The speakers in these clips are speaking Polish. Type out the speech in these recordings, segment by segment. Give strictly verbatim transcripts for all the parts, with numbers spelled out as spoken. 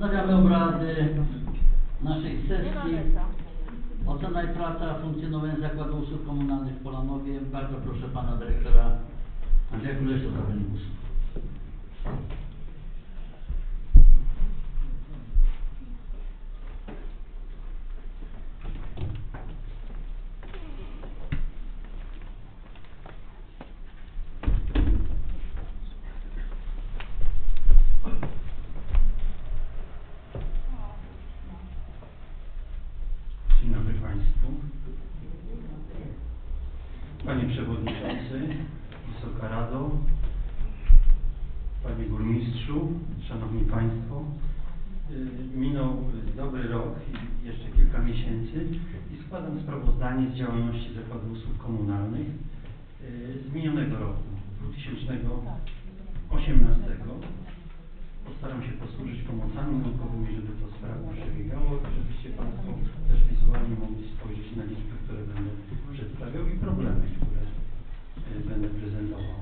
Wznawiamy obrady naszej sesji. Ocena i praca funkcjonowania Zakładu Usług Komunalnych w Polanowie. Bardzo proszę pana dyrektora Andrzeja Kulesza o zabranie głosu. Dzień dobry Państwu. Panie Przewodniczący, Wysoka Rado, Panie Burmistrzu, Szanowni Państwo. Minął dobry rok i jeszcze kilka miesięcy i składam sprawozdanie z działalności Zakładu Usług Komunalnych z minionego roku, dwa tysiące osiemnastego. Postaram się posłużyć pomocami naukowymi, żeby to sprawnie przebiegało, żebyście Państwo też wizualnie mogli spojrzeć na liczby, które będę przedstawiał i problemy, które y, będę prezentował.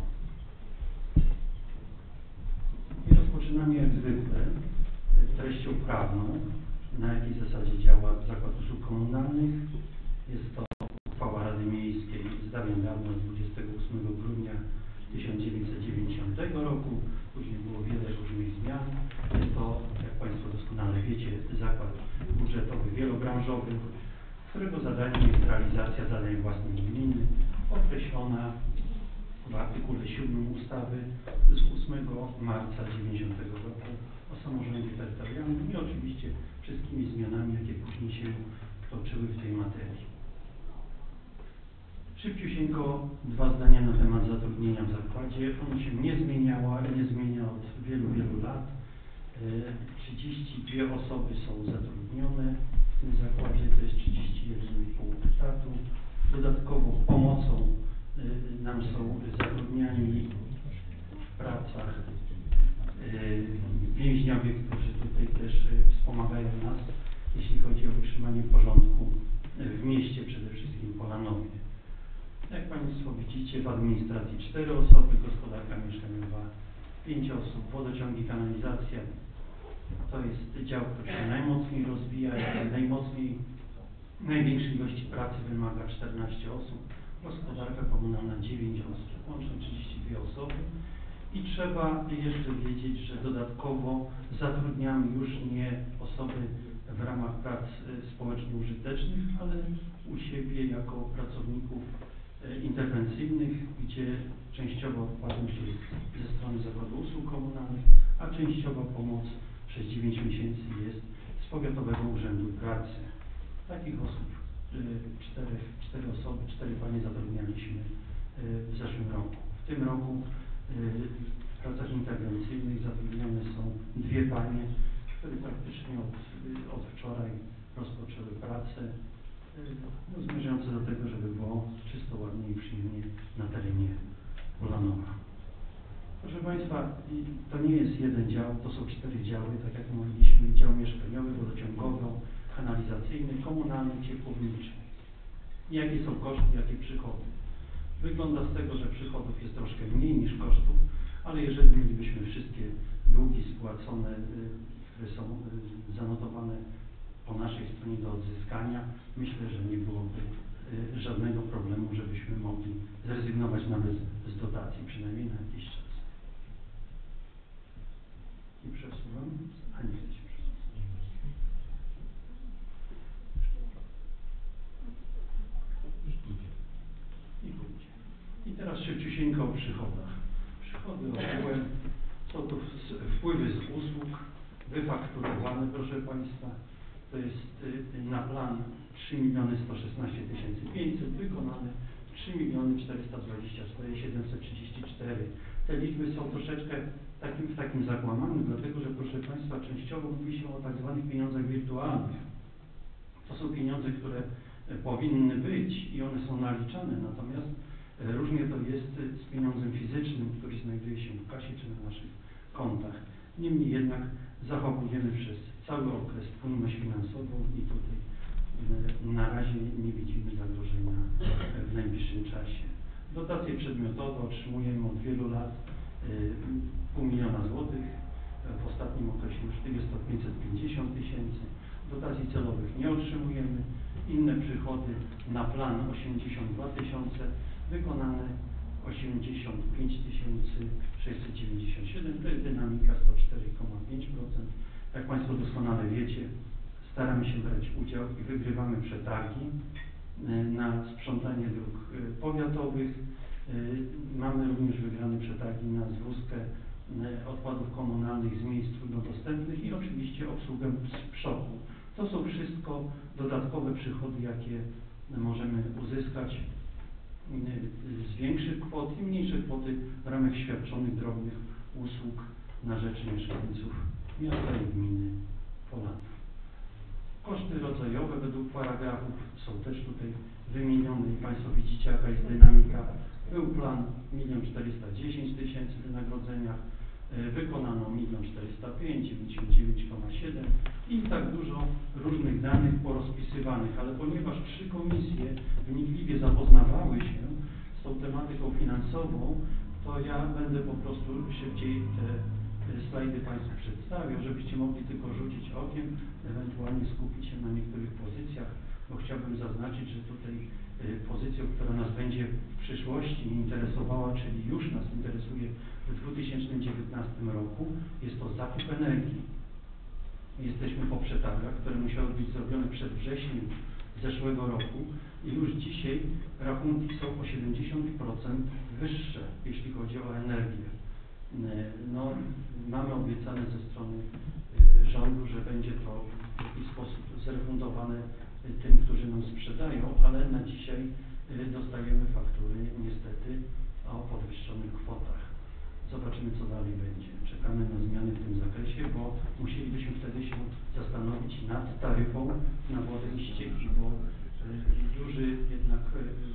I rozpoczynamy jak zwykle y, treścią prawną, na jakiej zasadzie działa Zakład Usług Komunalnych. Jest to uchwała Rady Miejskiej z dawien dawna z dwudziestego ósmego grudnia tysiąc dziewięćset dziewięćdziesiątego roku. Później było wiele różnych zmian. Jest to, jak Państwo doskonale wiecie, zakład budżetowy wielobranżowy, którego zadaniem jest realizacja zadań własnych gminy, określona w artykule siódmym ustawy z ósmego marca dziewięćdziesiątego roku o samorządzie terytorialnym i oczywiście wszystkimi zmianami, jakie później się toczyły w tej materii. Szybciusieńko dwa zdania na temat zatrudnienia w zakładzie. Ono się nie zmieniało, nie zmienia od wielu, wielu lat. trzydzieści dwie osoby są zatrudnione w tym zakładzie, to jest trzydzieści jeden i pół etatu. Dodatkowo pomocą nam są zatrudniani w pracach więźniowie, którzy tutaj też wspomagają nas, jeśli chodzi o utrzymanie porządku w mieście, przede wszystkim Polanowie. Jak Państwo widzicie, w administracji cztery osoby, gospodarka mieszkaniowa pięć osób, wodociągi, kanalizacja. To jest dział, który się najmocniej rozwija, najmocniej, największej ilości pracy wymaga czternaście osób, gospodarka komunalna dziewięć osób, łącznie trzydzieści dwie osoby. I trzeba jeszcze wiedzieć, że dodatkowo zatrudniamy już nie osoby w ramach prac społecznie użytecznych, ale u siebie jako pracowników interwencyjnych, gdzie częściowo płatność jest ze strony Zakładu Usług Komunalnych, a częściowo pomoc przez dziewięć miesięcy jest z Powiatowego Urzędu Pracy. Takich osób, cztery, cztery osoby, cztery panie zatrudnialiśmy w zeszłym roku. W tym roku w pracach interwencyjnych zatrudnione są dwie panie, które praktycznie od, od wczoraj rozpoczęły pracę, no, zmierzające do tego, żeby było czysto, ładnie i przyjemnie na terenie Polanowa. Proszę Państwa, to nie jest jeden dział, to są cztery działy, tak jak mówiliśmy, dział mieszkaniowy, wodociągowy, kanalizacyjny, komunalny, ciepłowniczy. Jakie są koszty, jakie przychody? Wygląda z tego, że przychodów jest troszkę mniej niż kosztów, ale jeżeli mielibyśmy wszystkie długi spłacone, które są zanotowane po naszej stronie do odzyskania, myślę, że nie byłoby y, żadnego problemu, żebyśmy mogli zrezygnować nawet z dotacji, przynajmniej na jakiś czas. I przesuwam, a nie chcę się przesuwać. I pójdzie. I teraz szybciusieńko o przychodach. Przychody ogółem są to wpływy z usług wyfakturowane, proszę Państwa. To jest y, na plan trzy miliony sto szesnaście tysięcy pięćset, wykonane trzy miliony czterysta dwadzieścia cztery tysiące siedemset trzydzieści cztery. Te liczby są troszeczkę takim, w takim zakłamaniu, dlatego że, proszę Państwa, częściowo mówi się o tak zwanych pieniądzach wirtualnych. To są pieniądze, które powinny być i one są naliczane, natomiast różnie to jest z pieniądzem fizycznym, który znajduje się w kasie czy na naszych kontach. Niemniej jednak zachowujemy przez cały okres płynność finansową i tutaj na razie nie widzimy zagrożenia w najbliższym czasie. Dotacje przedmiotowe otrzymujemy od wielu lat pół miliona złotych. W ostatnim okresie już jest to pięćset pięćdziesiąt dotacji celowych nie otrzymujemy. Inne przychody na plan osiemdziesiąt dwa tysiące, wykonane osiemdziesiąt pięć tysięcy sześćset dziewięćdziesiąt siedem, to jest dynamika sto cztery przecinek pięć procent. Jak Państwo doskonale wiecie, staramy się brać udział i wygrywamy przetargi na sprzątanie dróg powiatowych. Mamy również wygrane przetargi na zwózkę odpadów komunalnych z miejsc trudnodostępnych i oczywiście obsługę sprzątu. To są wszystko dodatkowe przychody, jakie możemy uzyskać z większych kwot i mniejsze kwoty w ramach świadczonych drobnych usług na rzecz mieszkańców miasta i gminy Polanów. Koszty rodzajowe według paragrafów są też tutaj wymienione i Państwo widzicie, jaka jest dynamika. Był plan milion czterysta dziesięć tysięcy wynagrodzenia, wykonano milion czterysta pięć, dziewięćdziesiąt dziewięć przecinek siedem i tak dużo różnych danych porozpisywanych, ale ponieważ trzy komisje wnikliwie zapoznawały się z tą tematyką finansową, to ja będę po prostu szybciej te slajdy Państwu przedstawiał, żebyście mogli tylko rzucić okiem, ewentualnie skupić się na niektórych pozycjach, bo chciałbym zaznaczyć, że tutaj pozycją, która nas będzie w przyszłości interesowała, czyli już nas interesuje w dwa tysiące dziewiętnastym roku, jest to zakup energii. Jesteśmy po przetargach, które musiały być zrobione przed wrześniem zeszłego roku i już dzisiaj rachunki są o siedemdziesiąt procent wyższe, jeśli chodzi o energię. No, mamy obiecane ze strony rządu, że będzie to w jakiś sposób zrefundowane tym, którzy nam sprzedają, ale na dzisiaj dostajemy faktury niestety o podwyższonych kwotach. Zobaczymy, co dalej będzie. Czekamy na zmiany w tym zakresie, bo musielibyśmy wtedy się zastanowić nad taryfą na wodę i ścieki, bo duży jednak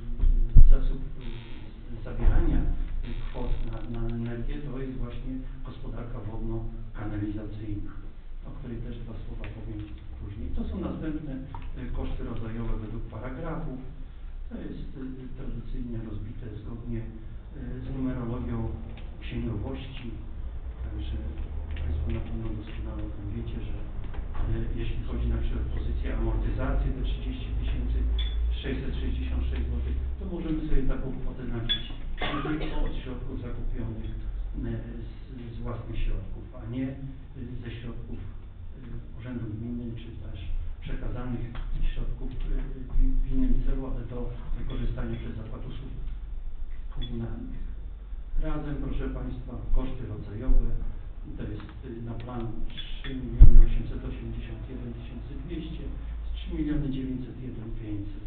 zasób zabierania kwot na, na energię to jest właśnie gospodarka wodno-kanalizacyjna, o której też dwa słowa powiem później. To są następne koszty rodzajowe według paragrafów. To jest tradycyjnie rozbite zgodnie z numerologią księgowości. Także Państwo na pewno doskonale o tym wiecie, że jeśli chodzi na przykład o pozycję amortyzacji te trzydzieści tysięcy sześćset sześćdziesiąt sześć złotych, to możemy sobie taką kwotę naliczyć tylko od środków zakupionych z, z własnych środków, a nie ze środków Urzędu Gminy, czy też przekazanych środków w innym celu, ale do wykorzystania przez Zakład Usług Komunalnych. Razem, proszę Państwa, koszty rodzajowe, to jest na plan trzy miliony osiemset osiemdziesiąt jeden tysięcy dwieście, trzy miliony dziewięćset jeden tysięcy pięćset.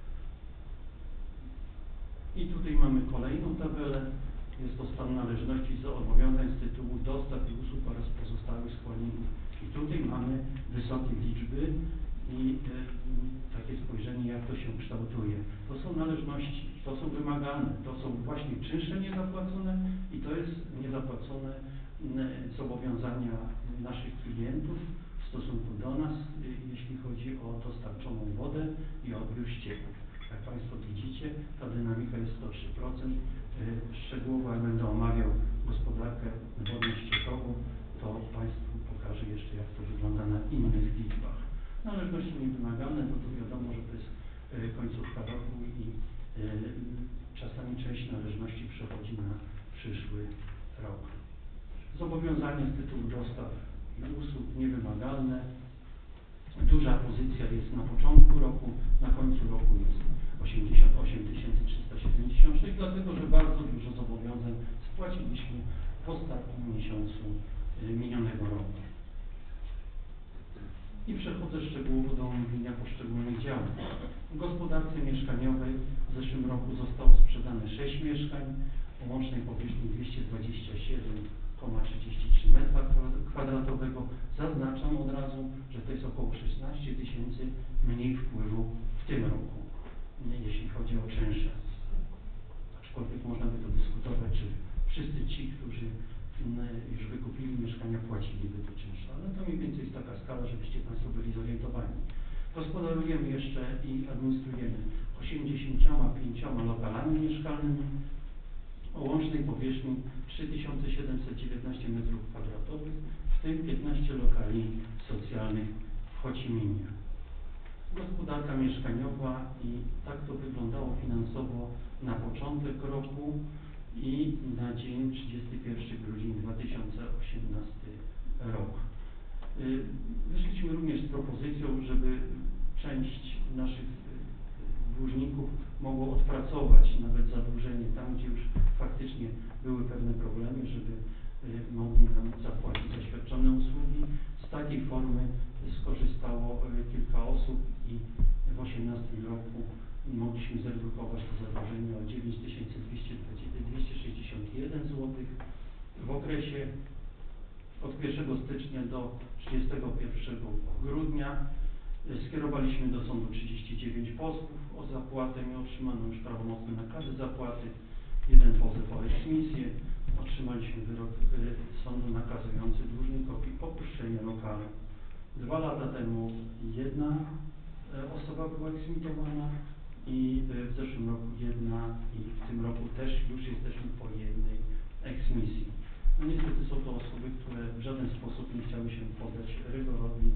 I tutaj mamy kolejną tabelę. Jest to stan należności i zobowiązań z tytułu dostaw i usług oraz pozostałych składników. I tutaj mamy wysokie liczby i y, takie spojrzenie, jak to się kształtuje. To są należności, to są wymagalne, to są właśnie czynsze niezapłacone i to jest niezapłacone y, zobowiązania naszych klientów w stosunku do nas, y, jeśli chodzi o dostarczoną wodę i odbiór ścieków. Jak Państwo widzicie, ta dynamika jest sto trzy procent. Szczegółowo jak będę omawiał gospodarkę wodno-ściekową, to Państwu pokażę jeszcze, jak to wygląda na innych liczbach. Należności niewymagalne, no to wiadomo, że to jest końcówka roku i czasami część należności przechodzi na przyszły rok. Zobowiązania z tytułu dostaw i usług niewymagalne. Duża pozycja jest na początku roku, na końcu roku jest osiemdziesiąt osiem tysięcy trzysta siedemdziesiąt sześć, dlatego że bardzo dużo zobowiązań spłaciliśmy w ostatnim miesiącu minionego roku. I przechodzę szczegółowo do omówienia poszczególnych działów. W gospodarce mieszkaniowej w zeszłym roku zostało sprzedane sześć mieszkań o łącznej powierzchni dwieście dwadzieścia siedem przecinek trzydzieści trzy metra kwadratowego. Zaznaczam od razu, że to jest około szesnaście tysięcy mniej wpływu w tym roku, jeśli chodzi o czynsze. Aczkolwiek można by to dyskutować, czy wszyscy ci, którzy już wykupili mieszkania, płaciliby to czynsze. Ale to mniej więcej jest taka skala, żebyście Państwo byli zorientowani. Gospodarujemy jeszcze i administrujemy osiemdziesięcioma pięcioma lokalami mieszkalnymi o łącznej powierzchni trzy tysiące siedemset dziewiętnaście metrów kwadratowych, w tym piętnaście lokali socjalnych Chociminie. Gospodarka mieszkaniowa i tak to wyglądało finansowo na początek roku i na dzień trzydziesty pierwszy grudnia dwa tysiące osiemnasty rok. Wyszliśmy również z propozycją, żeby część naszych dłużników mogło odpracować nawet zadłużenie tam, gdzie już faktycznie były pewne problemy, żeby mogli nam zapłacić za świadczone usługi. Z takiej formy skorzystało kilka osób i w osiemnastym roku mogliśmy zredukować to zadłużenie o dziewięć tysięcy dwieście sześćdziesiąt jeden złotych. W okresie od pierwszego stycznia do trzydziestego pierwszego grudnia skierowaliśmy do sądu trzydzieści dziewięć pozwów o zapłatę i otrzymano już prawomocne nakazy zapłaty, jeden pozew o eksmisję. Otrzymaliśmy wyrok sądu nakazujący dłużnikowi opuszczenie lokalu. Dwa lata temu jedna osoba była eksmitowana i w zeszłym roku jedna i w tym roku też już jesteśmy po jednej eksmisji. No niestety są to osoby, które w żaden sposób nie chciały się poddać rygorowi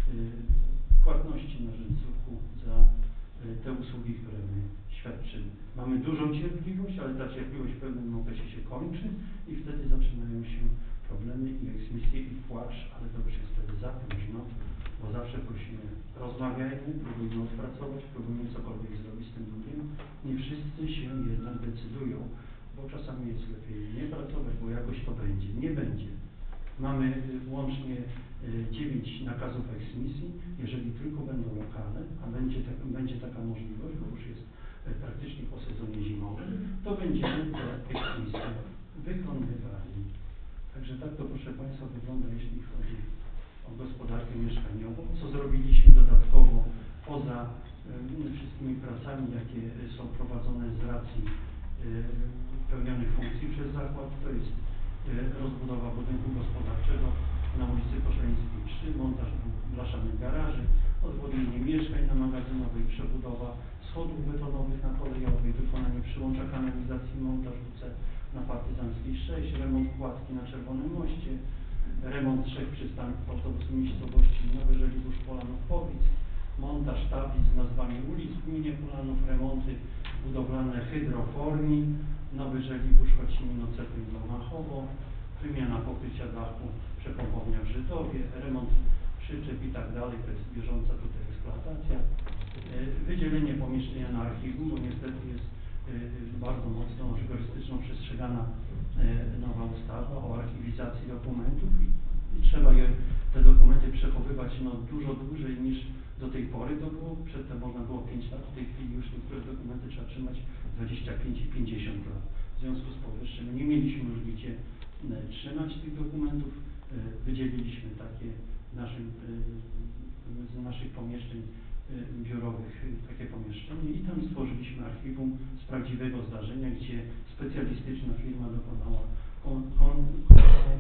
płatności na rzecz ZUS-u za te usługi, które my świadczymy. Mamy dużą cierpliwość, ale ta cierpliwość w pewnym okresie się kończy i wtedy zaczynają się problemy i eksmisje i płacz, ale to już jest wtedy za późno, bo zawsze prosimy, rozmawiajmy, próbujmy odpracować, próbujmy cokolwiek zrobić z tym długiem. Nie wszyscy się jednak decydują, bo czasami jest lepiej nie pracować, bo jakoś to będzie. Nie będzie. Mamy łącznie dziewięć nakazów eksmisji. Jeżeli tylko będą lokale, a będzie, tak, będzie taka możliwość, bo już jest praktycznie po sezonie zimowym, to będziemy te eksmisje wykonywali. Także tak to, proszę Państwa, wygląda, jeśli chodzi o gospodarkę mieszkaniową. Co zrobiliśmy dodatkowo poza y, wszystkimi pracami, jakie są prowadzone z racji y, pełnionych funkcji przez zakład, to jest y, rozbudowa budynku gospodarczego na ulicy Koszalińskiej trzy, montaż dwóch blaszanych garaży, odwodnienie mieszkań na magazynowej, przebudowa schodów betonowych na kolejowej, wykonanie przyłącza kanalizacji, montaż W C na Partyzanckiej sześć, remont kładki na Czerwonym Moście, remont trzech przystanków autobusu miejscowości Nowy Żoliborz, Polanów, Powic, montaż tablic z nazwami ulic w gminie Polanów, remonty budowlane hydroformii, Nowy Żoliborz, Chocimino, Ocepień, Lomachowo, wymiana pokrycia dachu, przepompownia w Żydowie, remont przyczep i tak dalej, to jest bieżąca tutaj eksploatacja, wydzielenie pomieszczenia na archiwum, bo niestety jest bardzo mocno rygorystyczną przestrzegana nowa ustawa o archiwizacji dokumentów i, i trzeba je, te dokumenty przechowywać no, dużo dłużej niż do tej pory to było. Przedtem można było pięć lat, w tej chwili już niektóre dokumenty trzeba trzymać dwadzieścia pięć i pięćdziesiąt lat. W związku z powyższym nie mieliśmy już gdzie trzymać tych dokumentów. Wydzieliliśmy takie w naszym, z naszych pomieszczeń biurowych takie pomieszczenie i tam stworzyliśmy archiwum z prawdziwego zdarzenia, gdzie specjalistyczna firma dokonała kon, kon, kon,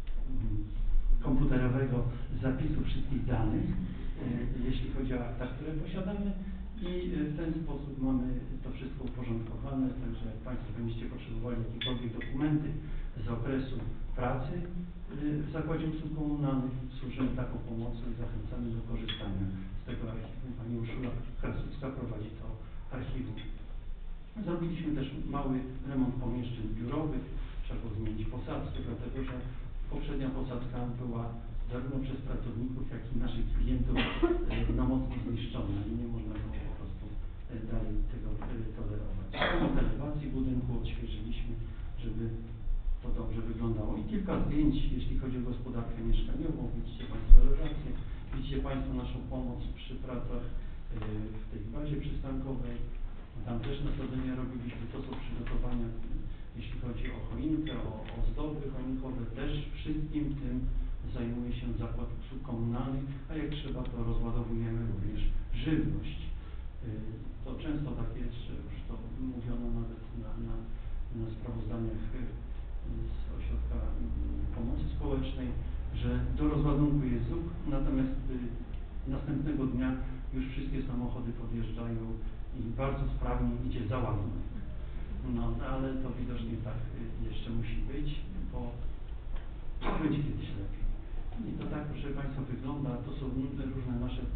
komputerowego zapisu wszystkich danych, jeśli chodzi o akta, które posiadamy i w ten sposób mamy to wszystko uporządkowane, także jak Państwo będziecie potrzebowali jakiekolwiek dokumenty z okresu pracy w Zakładzie Usług Komunalnych, służymy taką pomocą i zachęcamy do korzystania z tego archiwum. Pani Urszula Krasucka prowadzi to archiwum. Zrobiliśmy też mały remont pomieszczeń biurowych, trzeba było zmienić posadzkę, dlatego że poprzednia posadzka była zarówno przez pracowników, jak i naszych klientów no, mocno zniszczona i nie można było po prostu dalej tego tolerować. Remont elewacji budynku odświeżyliśmy, żeby to dobrze wyglądało. I kilka zdjęć, jeśli chodzi o gospodarkę mieszkaniową. Widzicie Państwo elewację, widzicie Państwo naszą pomoc przy pracach w tej bazie przystankowej. Tam też nasadzenia robiliśmy, to są przygotowania, jeśli chodzi o choinkę, o ozdoby choinkowe, też wszystkim tym zajmuje się Zakład Usług Komunalnych, a jak trzeba, to rozładowujemy również żywność. To często tak jest, że już to mówiono nawet na, na, na sprawozdaniach z Ośrodka Pomocy Społecznej, że do rozładunku jest Z U K, natomiast następnego dnia już wszystkie samochody podjeżdżają i bardzo sprawnie idzie załadunek. No, ale to widocznie tak jeszcze musi być, bo będzie kiedyś lepiej. I to tak, proszę Państwa, wygląda. To są różne nasze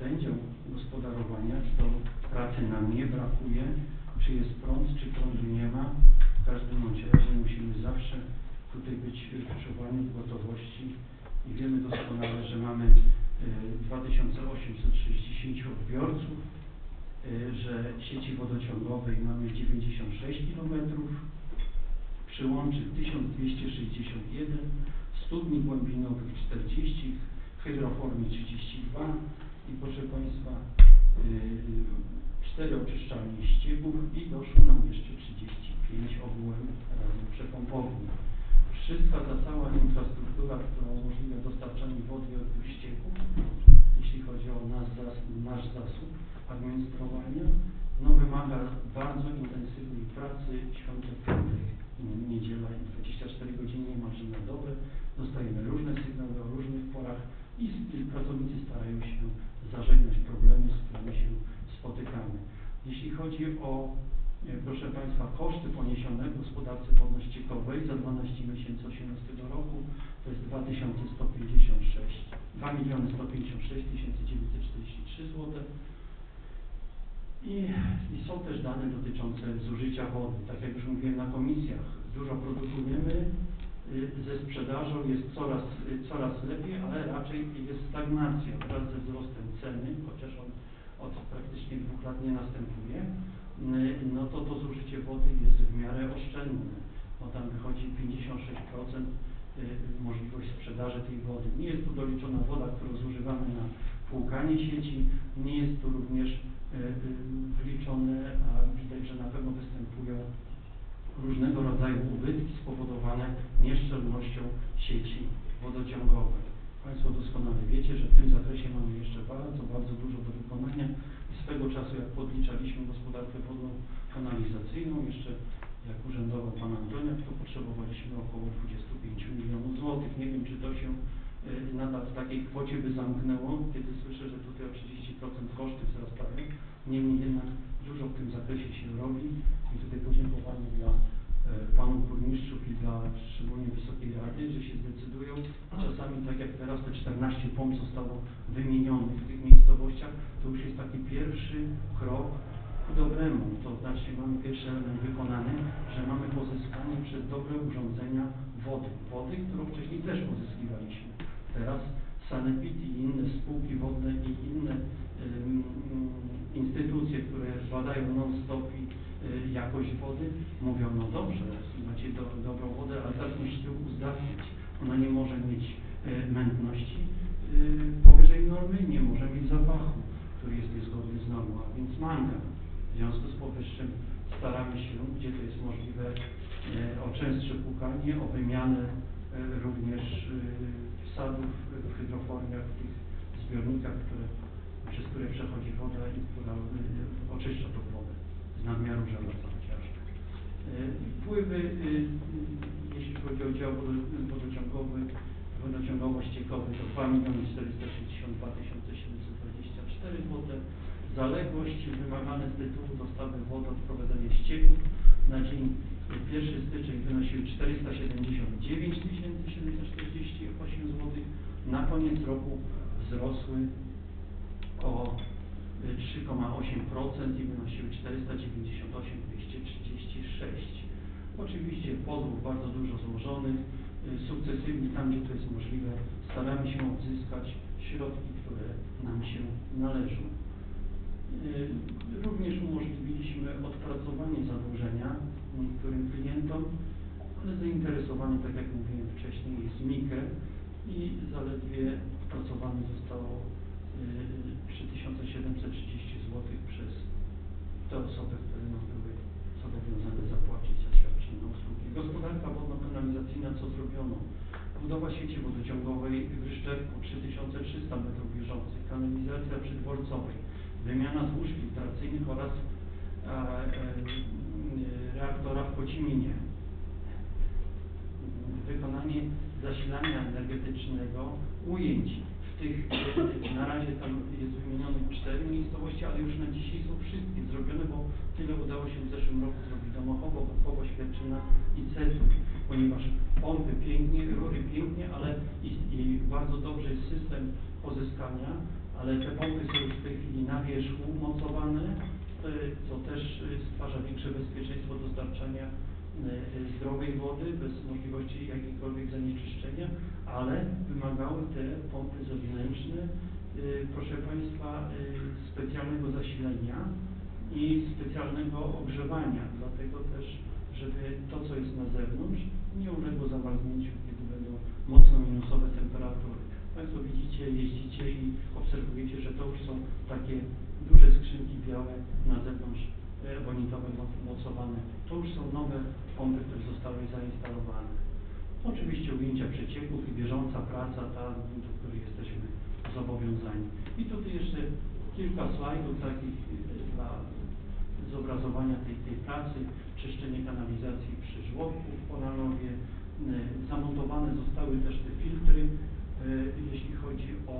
ten dział gospodarowania, czy to pracy nam nie brakuje, czy jest prąd, czy prądu nie ma. W każdym bądź razie musimy zawsze tutaj być w czuwaniu, w gotowości i wiemy doskonale, że mamy y, dwa tysiące osiemset sześćdziesiąt odbiorców, y, że sieci wodociągowej mamy dziewięćdziesiąt sześć kilometrów, przyłączy tysiąc dwieście sześćdziesiąt jeden, studni głębinowych czterdzieści, hydroformii trzydzieści dwa i proszę Państwa yy, cztery oczyszczalnie ścieków i doszło nam jeszcze trzydzieści pięć ogółem razem przepompowni. Wszystka ta cała infrastruktura, która umożliwia dostarczanie wody od ścieków, jeśli chodzi o nasz, zas nasz zasób administrowania, no wymaga bardzo intensywnej pracy, świątek, piątek, niedziela i dwadzieścia cztery godziny niemalże na dobę. Dostajemy różne sygnały o różnych porach i pracownicy starają się zażegnać problemy, z którymi się spotykamy. Jeśli chodzi o, proszę Państwa, koszty poniesione w gospodarce wodno-ściekowej za dwanaście miesięcy osiemnastego roku, to jest dwa tysiące sto pięćdziesiąt sześć, dwa miliony sto pięćdziesiąt sześć tysięcy dziewięćset czterdzieści trzy złote. I, I są też dane dotyczące zużycia wody. Tak jak już mówiłem na komisjach, dużo produkujemy, ze sprzedażą jest coraz, coraz lepiej, ale raczej jest stagnacja wraz ze wzrostem ceny, chociaż on od praktycznie dwóch lat nie następuje, no to to zużycie wody jest w miarę oszczędne, bo tam wychodzi pięćdziesiąt sześć procent możliwość sprzedaży tej wody. Nie jest tu doliczona woda, którą zużywamy na płukanie sieci, nie jest tu również wliczone, a widać, że na pewno występują różnego rodzaju ubytki spowodowane nieszczelnością sieci wodociągowej. Państwo doskonale wiecie, że w tym zakresie mamy jeszcze bardzo, bardzo dużo do wykonania i swego czasu, jak podliczaliśmy gospodarkę wodną kanalizacyjną, jeszcze jak urzędował Pan Antoniak, to potrzebowaliśmy około dwudziestu pięciu milionów złotych. Nie wiem, czy to się y, nadal w takiej kwocie by zamknęło, kiedy słyszę, że tutaj o trzydzieści procent koszty wzrastają. Niemniej jednak dużo w tym zakresie się robi i tutaj podziękowanie dla e, Panów Burmistrzów i dla szczególnie Wysokiej Rady, że się zdecydują. Czasami tak jak teraz te czternaście pomp zostało wymienionych w tych miejscowościach, to już jest taki pierwszy krok ku dobremu. To znaczy mamy pierwszy element wykonany, że mamy pozyskanie przez dobre urządzenia wody. Wody, którą wcześniej też pozyskiwaliśmy. Teraz Sanepid i inne spółki wodne i inne ym, instytucje, które badają non-stop i y, jakość wody, mówią, no dobrze, macie do, dobrą wodę, ale teraz musicie uzdatniać. Ona nie może mieć y, mętności y, powyżej normy, nie może mieć zapachu, który jest niezgodny z normą, a więc mangan. W związku z powyższym staramy się, gdzie to jest możliwe, y, o częstsze płukanie, o wymianę y, również y, wsadów w hydroformiach, w tych zbiornikach, które przez które przechodzi woda i która y, oczyszcza tą wodę z nadmiaru żelaza chociażby. Y, wpływy, y, y, jeśli chodzi o dział wodociągowy, wodociągowo-ściekowy, to dwa miliony czterysta sześćdziesiąt dwa tysiące siedemset dwadzieścia cztery złote. Zaległość wymagane z tytułu dostawy wody od prowadzenia ścieków na dzień pierwszy styczeń wynosiły czterysta siedemdziesiąt dziewięć tysięcy siedemset czterdzieści osiem złotych. Na koniec roku wzrosły o trzy przecinek osiem procent i wynosiły czterysta dziewięćdziesiąt osiem tysięcy dwieście trzydzieści sześć. Oczywiście pozwów bardzo dużo złożonych, sukcesywnie tam, gdzie to jest możliwe, staramy się odzyskać środki, które nam się należą. Również umożliwiliśmy odpracowanie zadłużenia niektórym klientom, ale zainteresowanie, tak jak mówiłem wcześniej, jest Mikę i zaledwie odpracowane zostało trzy tysiące siedemset trzydzieści złotych przez te osoby, które nam były zobowiązane zapłacić za świadczone usługi. Gospodarka wodno-kanalizacyjna, co zrobiono? Budowa sieci wodociągowej w Ryszczewku trzy tysiące trzysta metrów bieżących, kanalizacja przydworcowej, wymiana złóż filtracyjnych oraz a, e, reaktora w Kociminie. Wykonanie zasilania energetycznego ujęć w tych, na razie tam jest wymienionych cztery miejscowości, ale już na dzisiaj są wszystkie zrobione, bo tyle udało się w zeszłym roku zrobić Domochowo, Bokowo, Świerczyna i Cetur, ponieważ pompy pięknie, rury pięknie, ale i, i bardzo dobrze jest system pozyskania, ale te pompy są już wierzchu mocowane, co też stwarza większe bezpieczeństwo dostarczania zdrowej wody bez możliwości jakiegokolwiek zanieczyszczenia, ale wymagały te pompy zewnętrzne, proszę Państwa, specjalnego zasilenia i specjalnego ogrzewania, dlatego też, żeby to, co jest na zewnątrz, nie uległo zamarznięciu, kiedy będą mocno minusowe temperatury. Państwo widzicie, jeździcie i obserwujecie, że to już są takie duże skrzynki białe na zewnątrz, ebonitowe mocowane. To już są nowe pompy, które zostały zainstalowane. Oczywiście ujęcia przecieków i bieżąca praca, ta, do której jesteśmy zobowiązani. I tutaj jeszcze kilka slajdów takich dla zobrazowania tej, tej pracy. Czyszczenie kanalizacji przy żłobku w Polanowie. Zamontowane zostały też te filtry, jeśli chodzi o...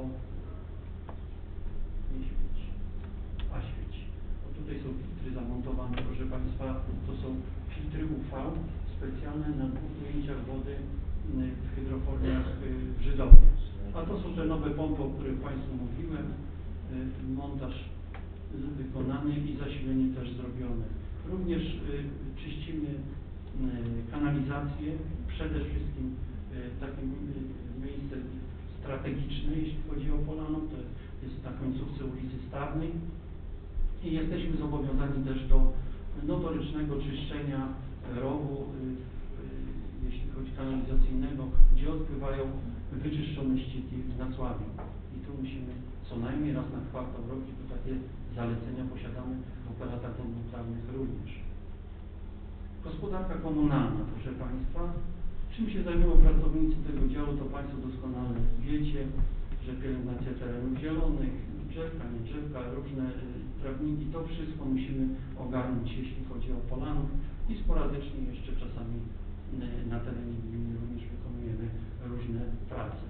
nie świeci, a świeci. O, tutaj są filtry zamontowane, proszę Państwa, to są filtry U V specjalne na dwóch ujęciach wody w hydroformiach w Żydowie. A to są te nowe pompy, o których Państwu mówiłem. Montaż wykonany i zasilenie też zrobione. Również czyścimy kanalizację, przede wszystkim takim miejsce strategiczne, jeśli chodzi o Polanów, to jest na końcówce ulicy Stawnej i jesteśmy zobowiązani też do notorycznego czyszczenia rowu, jeśli chodzi kanalizacyjnego, gdzie odpływają wyczyszczone ścieki w Nacławiu. I tu musimy co najmniej raz na kwartał robić, bo takie zalecenia posiadamy w operatach wodno-prawnych również. Gospodarka komunalna, proszę Państwa. Czym się zajmują pracownicy tego działu, to Państwo doskonale wiecie, że pielęgnacja terenów zielonych, drzewka, nie drzewka, różne y, trawniki, to wszystko musimy ogarnąć, jeśli chodzi o Polanów i sporadycznie jeszcze czasami y, na terenie gminy również wykonujemy różne prace.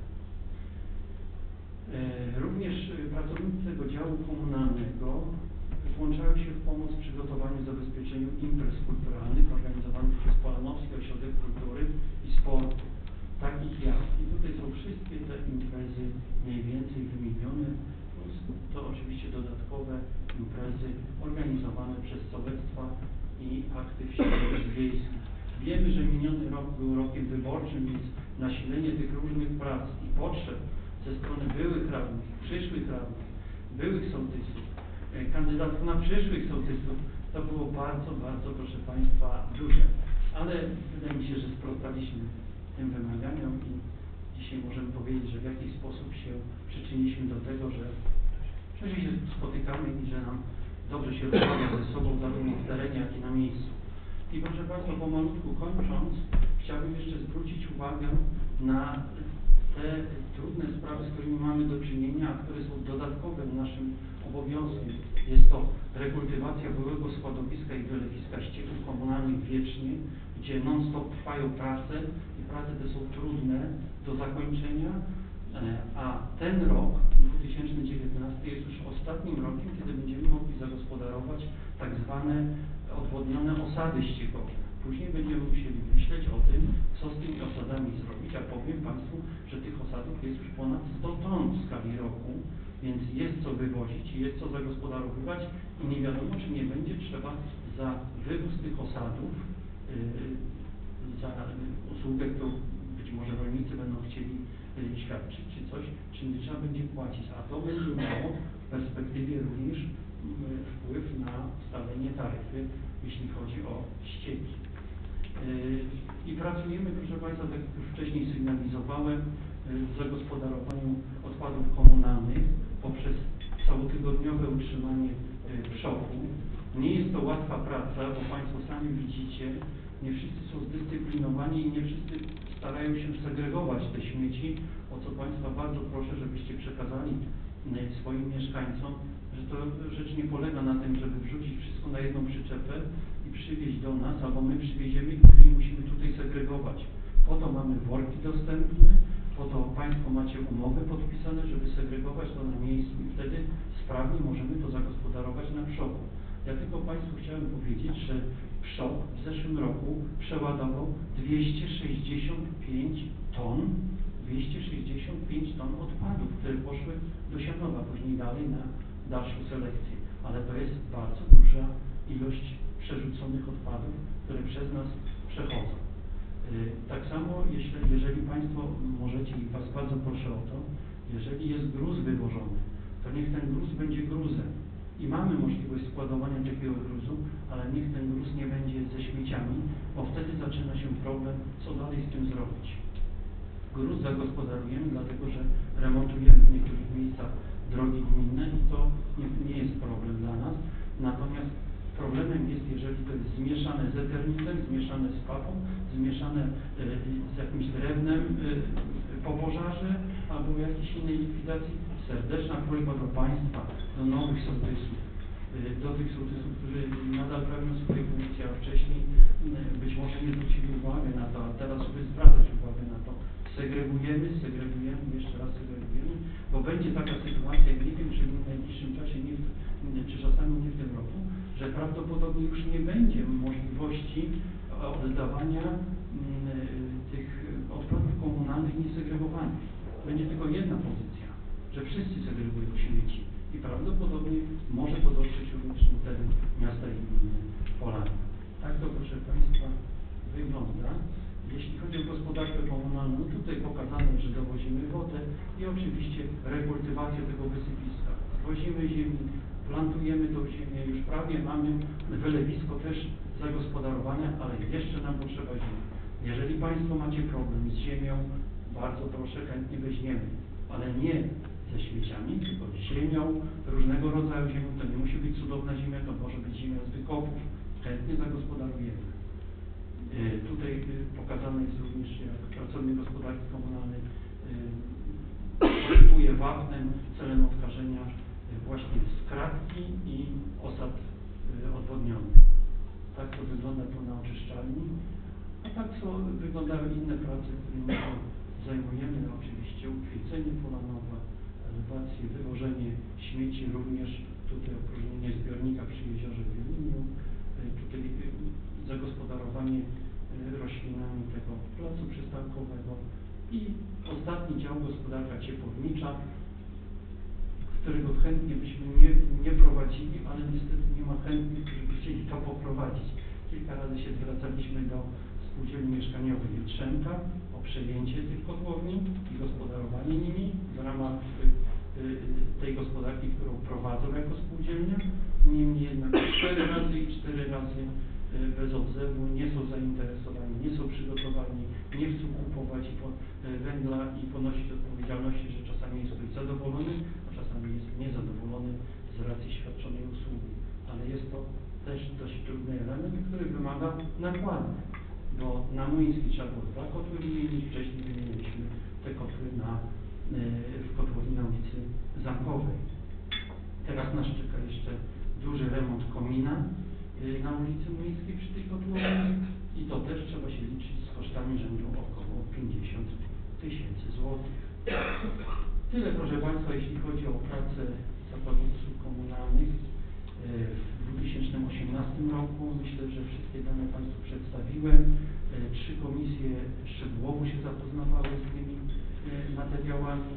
Y, również y, pracownicy tego działu komunalnego włączają się w pomoc w przygotowaniu i zabezpieczeniu imprez kulturalnych organizowanych przez Polanowski Ośrodek Kultury i Sportu, takich jak, i tutaj są wszystkie te imprezy mniej więcej wymienione, plus to oczywiście dodatkowe imprezy organizowane przez sołectwa i akty środowisk wiejskich. Wiemy, że miniony rok był rokiem wyborczym, więc nasilenie tych różnych prac i potrzeb ze strony byłych radnych, przyszłych radnych, byłych sołtysów, kandydatów na przyszłych sołtysów, to było bardzo, bardzo, proszę Państwa, duże. Ale wydaje mi się, że sprostaliśmy tym wymaganiom i dzisiaj możemy powiedzieć, że w jakiś sposób się przyczyniliśmy do tego, że, że się spotykamy i że nam dobrze się rozmawia ze sobą, zarówno w terenie, jak i na miejscu. I proszę Państwa, pomalutku kończąc, chciałbym jeszcze zwrócić uwagę na te trudne sprawy, z którymi mamy do czynienia, a które są dodatkowe naszym obowiązkiem. Jest to rekultywacja byłego składowiska i wylewiska ścieków komunalnych wiecznie, gdzie non-stop trwają prace i prace te są trudne do zakończenia, a ten rok, dwa tysiące dziewiętnasty, jest już ostatnim rokiem, kiedy będziemy mogli zagospodarować tak zwane odwodnione osady ściekowe. Później będziemy musieli myśleć o tym, co z tymi osadami zrobić, a powiem Państwu, że tych osadów jest już ponad sto ton w skali roku, więc jest co wywozić i jest co zagospodarowywać i nie wiadomo, czy nie będzie trzeba za wywóz tych osadów, yy, za usługę, którą być może rolnicy będą chcieli yy, świadczyć, czy coś, czy nie trzeba będzie płacić, a to będzie miało w perspektywie również yy, wpływ na ustalenie taryfy, jeśli chodzi o ścieki. Yy, I pracujemy, proszę Państwa, tak jak już wcześniej sygnalizowałem, yy, w zagospodarowaniu odpadów komunalnych poprzez całotygodniowe utrzymanie yy, przoku. Nie jest to łatwa praca, bo Państwo sami widzicie, nie wszyscy są zdyscyplinowani i nie wszyscy starają się segregować te śmieci, o co Państwa bardzo proszę, żebyście przekazali yy, swoim mieszkańcom, że to rzecz nie polega na tym, żeby wrzucić wszystko na jedną przyczepę i przywieźć do nas, albo my przywieziemy i później musimy tutaj segregować. Po to mamy worki dostępne, po to Państwo macie umowy podpisane, żeby segregować to na miejscu i wtedy sprawnie możemy to zagospodarować na przoku. Ja tylko Państwu chciałem powiedzieć, że przok w zeszłym roku przeładował dwieście sześćdziesiąt pięć ton, dwieście sześćdziesiąt pięć ton odpadów, które poszły do Sianowa, później dalej na dalszą selekcję, ale to jest bardzo duża ilość przerzuconych odpadów, które przez nas przechodzą. Tak samo, jeśli, jeżeli Państwo możecie i Was bardzo proszę o to, jeżeli jest gruz wywożony, to niech ten gruz będzie gruzem. I mamy możliwość składowania takiego gruzu, ale niech ten gruz nie będzie ze śmieciami, bo wtedy zaczyna się problem, co dalej z tym zrobić. Gruz zagospodarujemy, dlatego że remontujemy w niektórych miejscach drogi gminne i to nie, nie jest problem dla nas. Natomiast problemem jest, jeżeli to jest zmieszane z eternitem, zmieszane z papą, zmieszane y, z jakimś drewnem y, po pożarze albo jakiejś innej likwidacji. Serdeczna prośba do Państwa, do nowych sołtysów, y, do tych sołtysów, którzy nadal pełnią swoje funkcje, a wcześniej y, być może nie zwrócili uwagi na to, a teraz sobie zwracać uwagę na to. Segregujemy, segregujemy, jeszcze raz segregujemy, bo będzie taka sytuacja, nie wiem, czy w najbliższym czasie, nie w, czy czasami nie w tym roku, że prawdopodobnie już nie będzie możliwości oddawania y, tych odpadów komunalnych niesegregowanych. Będzie tylko jedna pozycja, że wszyscy segregują śmieci i prawdopodobnie może to dotrzeć również na teren miasta i gminy Polany. Tak to, proszę Państwa, wygląda. Jeśli chodzi o gospodarkę komunalną, tutaj pokazane, że dowozimy wodę i oczywiście rekultywację tego wysypiska. Wozimy ziemi, plantujemy tą ziemię, już prawie mamy wylewisko też zagospodarowane, ale jeszcze nam potrzeba ziemi. Jeżeli Państwo macie problem z ziemią, bardzo proszę, chętnie weźmiemy, ale nie ze śmieciami, tylko z ziemią, różnego rodzaju ziemią. To nie musi być cudowna ziemia, to może być ziemia z wykopów. Chętnie zagospodarujemy. Yy, tutaj yy, pokazane jest również, jak pracownik gospodarki komunalnej posypuje yy, wapnem celem odkażenia yy, właśnie skradki i osad yy, odwodnionych. Tak to wygląda tu na oczyszczalni. A tak co wyglądają inne prace, którymi się zajmujemy. Oczywiście ukwiecenie polanowe, elewacje, wywożenie śmieci, również tutaj opróżnienie zbiornika przy jeziorze w Wieluniu, tutaj zagospodarowanie roślinami tego placu przystankowego i ostatni dział gospodarka ciepłownicza, którego chętnie byśmy nie, nie prowadzili, ale niestety nie ma chętnych, którzy by chcieli to poprowadzić. Kilka razy się zwracaliśmy do Spółdzielni Mieszkaniowej Jutrzenka o przejęcie tych kotłowni i gospodarowanie nimi w ramach y, y, tej gospodarki, którą prowadzą jako spółdzielnia. Niemniej jednak cztery razy i cztery razy y, bez odzewu nie są zainteresowani, nie są przygotowani, nie chcą kupować i po, y, węgla i ponosić odpowiedzialności, że czasami jest ktoś zadowolony, a czasami jest niezadowolony z racji świadczonej usługi. Ale jest to też dość trudny element, który wymaga nakładu. Bo na Młyński trzeba było dwa kotły wymienić, wcześniej wymieniliśmy te kotły na, yy, w kotłowni na ulicy Zamkowej. Teraz nas czeka jeszcze duży remont komina yy, na ulicy Młyńskiej przy tej kotłowni i to też trzeba się liczyć z kosztami rzędu około pięćdziesiąt tysięcy złotych. Tyle, proszę Państwa, jeśli chodzi o pracę zakładów usług komunalnych w dwa tysiące osiemnastym roku. Myślę, że wszystkie dane Państwu przedstawiłem. Trzy komisje szczegółowo się zapoznawały z tymi materiałami.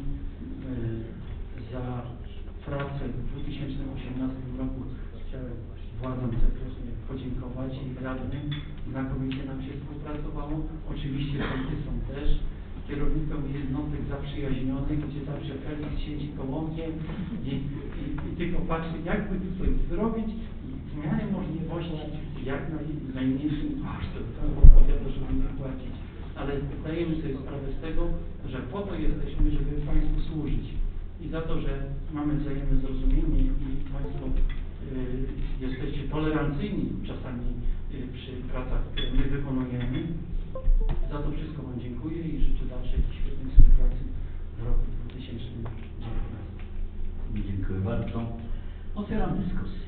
Za pracę w dwa tysiące osiemnastym roku chciałem władzom serdecznie podziękować i radnym. Znakomicie nam się współpracowało. Oczywiście sołtysom też. Kierownikom jednostek zaprzyjaźnionych, gdzie zawsze Felix siedzi kołownie i, i, i tylko patrzy, jakby tu coś zrobić i w miarę możliwości, jak naj, najmniejszym kosztem, to opowiada, żeby nie płacić. Ale zdajemy sobie sprawę z tego, że po to jesteśmy, żeby Państwu służyć. I za to, że mamy wzajemne zrozumienie i Państwo y, jesteście tolerancyjni czasami y, przy pracach, które my wykonujemy. Za to wszystko Wam dziękuję i życzę dalszej świetnej współpracy w roku dwa tysiące dziewiętnastym. Dziękuję bardzo. Otwieram dyskusję.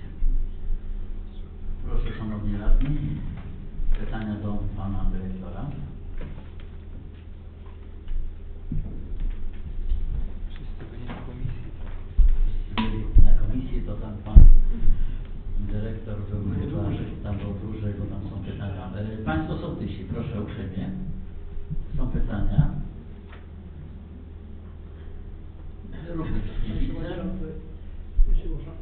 Proszę Szanowni Radni, pytania do Pana Dyrektora. Wszyscy byli na komisji. Byli na komisji, to tam Pan Dyrektor był chyba, tam był dłużej, bo tam są pytania. Państwo sołtysi, proszę uprzejmie. Są pytania. Również nie widzę. Jeśli można,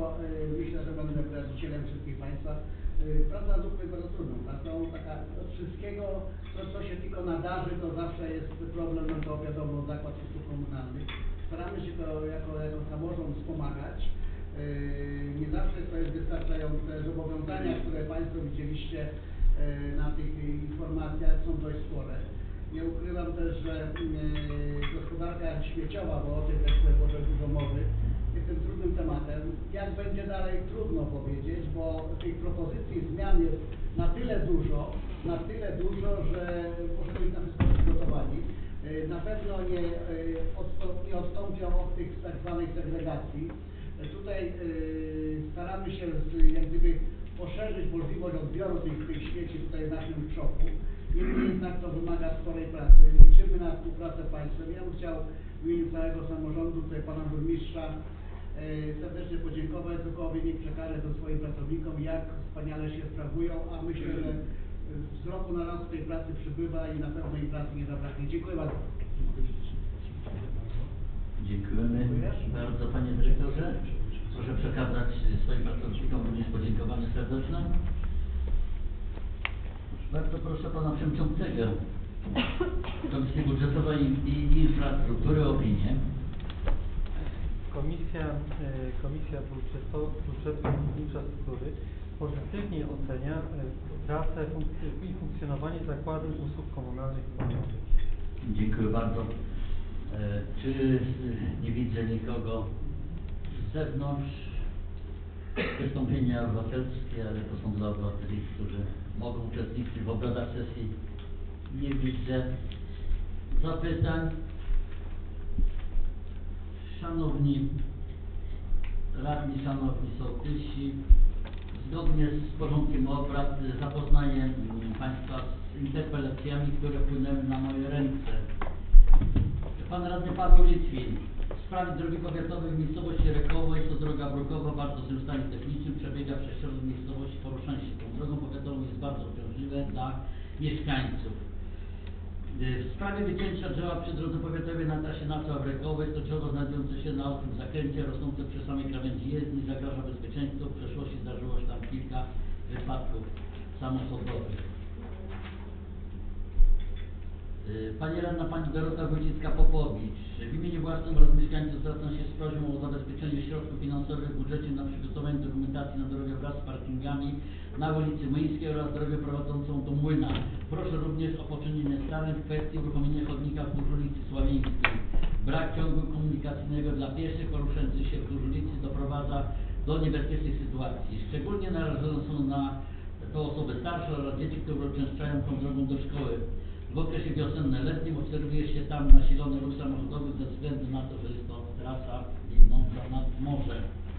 y, myślę, że będę wyrazicielem wszystkich Państwa. Y, Praca z jest bardzo trudną pracą, taka od wszystkiego, to co się tylko nadarzy, to zawsze jest problem, no to wiadomo, zakład usług komunalnych. Staramy się to jako, jako samorząd wspomagać. Yy, nie zawsze to jest wystarczające. Zobowiązania, które Państwo widzieliście yy, na tych informacjach, są dość spore. Nie ukrywam też, że yy, gospodarka śmieciowa, bo o tym też było dość dużo mowy, jest tym trudnym tematem. Jak będzie dalej, trudno powiedzieć, bo tych propozycji zmian jest na tyle dużo, na tyle dużo, że możemy być na wszystko przygotowani. Yy, na pewno nie, yy, odstąp, nie odstąpią od tych tak zwanej segregacji. Tutaj y, staramy się z, jak gdyby poszerzyć możliwość odbioru tych, tych śmieci tutaj w naszym szoku. Niemniej jednak to wymaga sporej pracy. Liczymy na współpracę państwa. Ja bym chciał w imieniu całego samorządu, tutaj pana burmistrza y, serdecznie podziękować, cokolwiek niech przekaże to swoim pracownikom, jak wspaniale się sprawują, a myślę, że z roku na rok tej pracy przybywa i na pewno im pracy nie zabraknie. Dziękuję bardzo. Dziękujemy bardzo, panie dyrektorze. Proszę przekazać swoim pracownikom również podziękowanie serdeczne. Bardzo proszę pana przewodniczącego Komisji Budżetowej i Infrastruktury o opinię. Komisja, e, Komisja Budżeto, Budżetu i Infrastruktury pozytywnie ocenia e, pracę funk- i funkcjonowanie Zakładu Usług Komunalnych w Panowie. Dziękuję bardzo. E, czy e, nie widzę nikogo z zewnątrz? Wystąpienia obywatelskie, ale to są dla obywateli, którzy mogą uczestniczyć w obradach sesji. Nie widzę zapytań. Szanowni radni, szanowni sołtysi, zgodnie z porządkiem obrad zapoznaję Państwa z interpelacjami, które wpłynęły na moje ręce. Pan radny Paweł Litwin. W sprawie drogi powiatowej w miejscowości Rekowo jest to droga brukowa, bardzo złym stanie technicznym, przebiega przez środek miejscowości. Poruszanie się tą drogą powiatową jest bardzo uciążliwe dla mieszkańców. W sprawie wycięcia drzewa przy drodze powiatowej na trasie Nacoła w Rekowo jest to drzewo znajdujące się na ostrym zakręcie, rosnące przy samej krawędzi jezdni, zagraża bezpieczeństwu. W przeszłości zdarzyło się tam kilka wypadków samochodowych. Pani radna, pani Dorota Wójcicka-Popowicz. W imieniu własnym oraz mieszkańców zwracam się z prośbą o zabezpieczenie środków finansowych w budżecie na przygotowanie dokumentacji na drogę wraz z parkingami na ulicy Myjskiej oraz drogę prowadzącą do Młyna. Proszę również o poczynienie starań w kwestii uruchomienia chodnika wzdłuż ulicy Sławieńskiej. Brak ciągu komunikacyjnego dla pieszych poruszających się wzdłuż ulicy doprowadza do niebezpiecznych sytuacji. Szczególnie narażone są na to osoby starsze oraz dzieci, które uczęszczają tą drogą do szkoły. W okresie wiosenno-letnim obserwuje się tam nasilony ruch samochodowy ze względu na to, że jest to trasa biegnąca nad morze.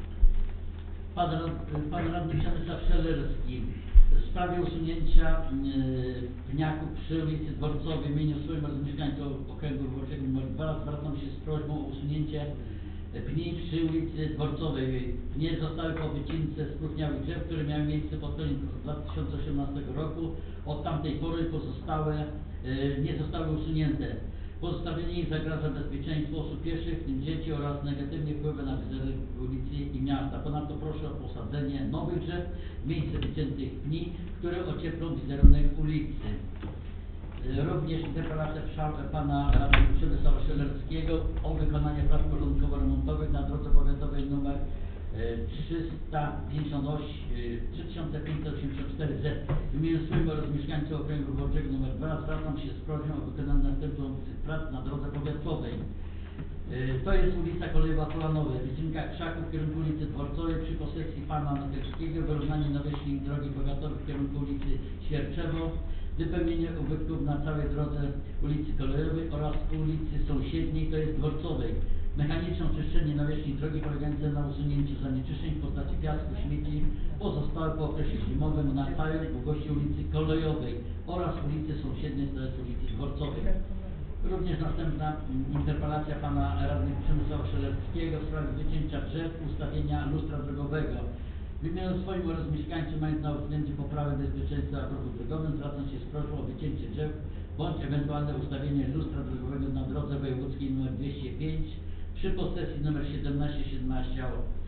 Pan, pan radny Przemysław Szelerski. W sprawie usunięcia yy, pniaków przy ulicy Dworcowej w imieniu swoim oraz mieszkańców okręgu wyborczego nr dwa zwracam się z prośbą o usunięcie pni przy ulicy Dworcowej. Pnie zostały po wycince spróchniałych drzew, które miały miejsce pod koniec dwa tysiące osiemnastego roku. Od tamtej pory pozostałe yy, nie zostały usunięte. Pozostawienie ich zagraża bezpieczeństwu osób pieszych, w tym dzieci, oraz negatywnie wpływa na wizerunek ulicy i miasta. Ponadto proszę o posadzenie nowych drzew w miejsce wyciętych pni, które ocieplą wizerunek ulicy. Również interpelacja pana radnego Przemysława Szelerskiego o wykonanie prac porządkowo-remontowych na drodze powiatowej nr trzysta pięćdziesiąt osiem, trzy tysiące pięćset osiemdziesiąt cztery Z. W imieniu swoim oraz mieszkańców okręgu wyborczego nr dwa zwracam się z prośbą o wykonanie następujących prac na drodze powiatowej. To jest ulica Kolejowa Polanowej, wycinka krzaków w kierunku ulicy Dworcowej przy posesji pana Noterskiego, wyrównanie nawierzchni drogi powiatowej w kierunku ulicy Świerczewo, wypełnienie ubytków na całej drodze ulicy Kolejowej oraz ulicy Sąsiedniej, to jest Dworcowej. Mechaniczne oczyszczenie nawierzchni drogi polegające na usunięciu zanieczyszczeń w postaci piasku, śmieci pozostałe po okresie zimowym na całej długości ulicy Kolejowej oraz ulicy Sąsiedniej, to jest ulicy Dworcowej. Również następna interpelacja pana radnego Przemysława Szelerskiego w sprawie wycięcia drzew, ustawienia lustra drogowego. W imieniu swoim oraz mieszkańców, mając na uwzględnie poprawę bezpieczeństwa w ruchu drogowym, zwracam się z prośbą o wycięcie drzew bądź ewentualne ustawienie lustra drogowego na drodze wojewódzkiej nr dwieście pięć przy posesji nr siedemnaście siedemnaście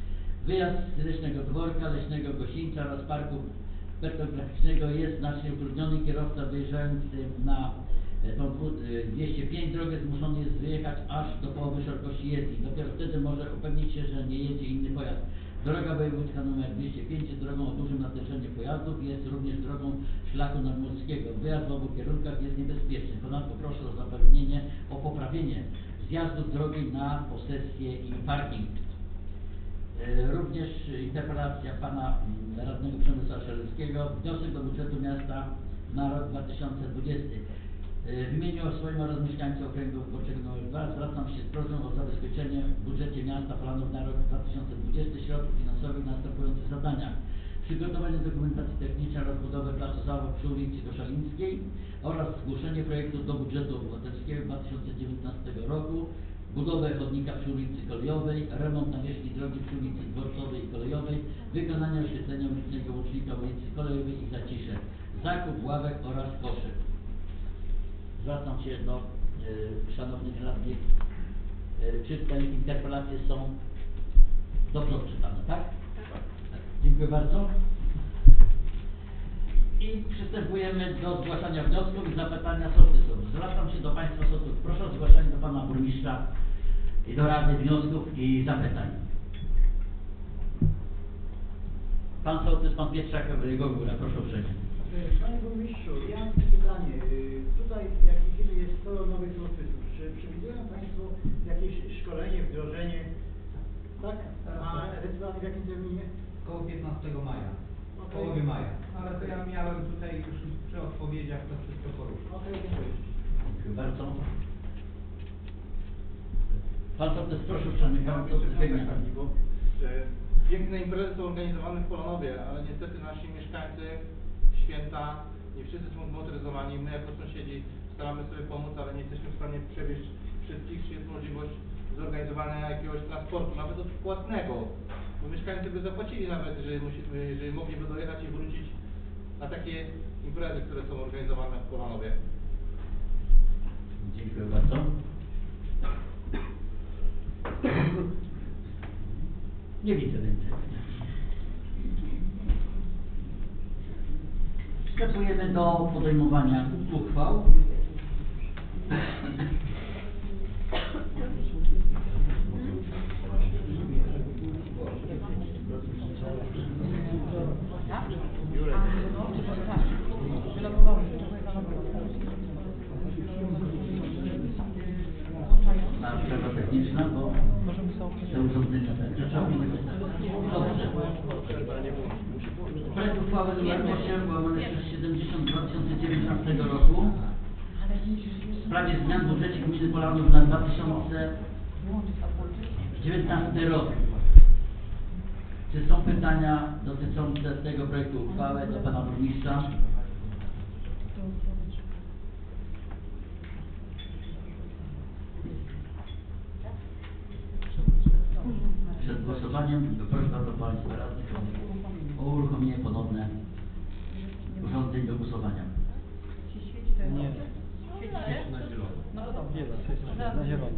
Wyjazd z leśnego dworka, leśnego gościńca oraz parku petrograficznego jest znacznie utrudniony. Kierowca wyjeżdżający na e, tą dwu- e, dwieście pięć drogę zmuszony jest wyjechać aż do połowy szerokości jezdni. Dopiero wtedy może upewnić się, że nie jedzie inny pojazd. Droga wojewódzka nr dwieście pięć jest drogą o dużym natężeniu pojazdów i jest również drogą szlaku nadmorskiego. Wyjazd w obu kierunkach jest niebezpieczny. Ponadto proszę o zapewnienie, o poprawienie zjazdów drogi na posesję i parking. E, Również interpelacja pana mm, radnego Przemysła Szelewskiego, wniosek do budżetu miasta na rok dwa tysiące dwudziesty. E, W imieniu swoim oraz mieszkańców okręgu wyborczego nr dwa zwracam się z prośbą o zabezpieczenie w budżecie miasta planów na rok dwa tysiące dwudziesty środków finansowych na następujące zadania: przygotowanie dokumentacji technicznej oraz budowę placu zabaw przy ulicy Koszalińskiej oraz zgłoszenie projektu do budżetu obywatelskiego dwa tysiące dziewiętnastego roku, budowę chodnika przy ulicy Kolejowej, remont nawierzchni drogi przy ulicy Dworcowej i Kolejowej, wykonanie oświetlenia ulicznego łącznika ulicy Kolejowej i Zacisze, zakup ławek oraz koszy. Zwracam się do y, szanownych radnych, y, czy te interpelacje są dobrze odczytane, tak? Tak. Dziękuję bardzo. I przystępujemy do zgłaszania wniosków i zapytania sołtysów. Zwracam się do Państwa sołtysów. Proszę o zgłaszanie do Pana Burmistrza i do Rady wniosków i zapytań. Pan sołtys, Pan Pietrzak, jego góra. Proszę uprzejmie. Panie Burmistrzu, ja mam takie pytanie. Y, Tutaj w jakiej chwili jest sporo nowych sołtysów. Czy przewidują Państwo jakieś szkolenie, wdrożenie? Tak? A ewentualnie w jakim terminie? Koło piętnastego maja, w Okej. połowie maja. Ale to ja miałem tutaj już przy odpowiedziach to wszystko poruszyć. Okej, dziękuję. Dziękuję bardzo. Pan sołtys, proszę uprzejmie. Pan sołtys Biegniak. że piękne imprezy są organizowane w Polanowie, ale niestety nasi mieszkańcy w święta nie wszyscy są zmotoryzowani. My jako sąsiedzi staramy sobie pomóc, ale nie jesteśmy w stanie przewieźć wszystkich, czy jest możliwość zorganizowania jakiegoś transportu, nawet odpłatnego. Bo mieszkańcy by zapłacili nawet, jeżeli, musi, jeżeli mogliby dojechać i wrócić na takie imprezy, które są organizowane w Polanowie. Dziękuję bardzo. Nie widzę więcej. Przystępujemy do podejmowania uchwał. Na przerwa techniczna, bo te urządzenia te trzeba umyć. Dobrze. Projekt uchwały numer osiem łamane przez siedemdziesiąt dwa tysiące dziewiętnastego roku w sprawie zmian w budżecie gminy Polanów na dwa tysiące dziewiętnasty rok. Czy są pytania dotyczące tego projektu uchwały do Pana Burmistrza? Przed głosowaniem prośba do Państwa radnych o uruchomienie ponowne urządzeń do głosowania. Nie. Nie, na zielono.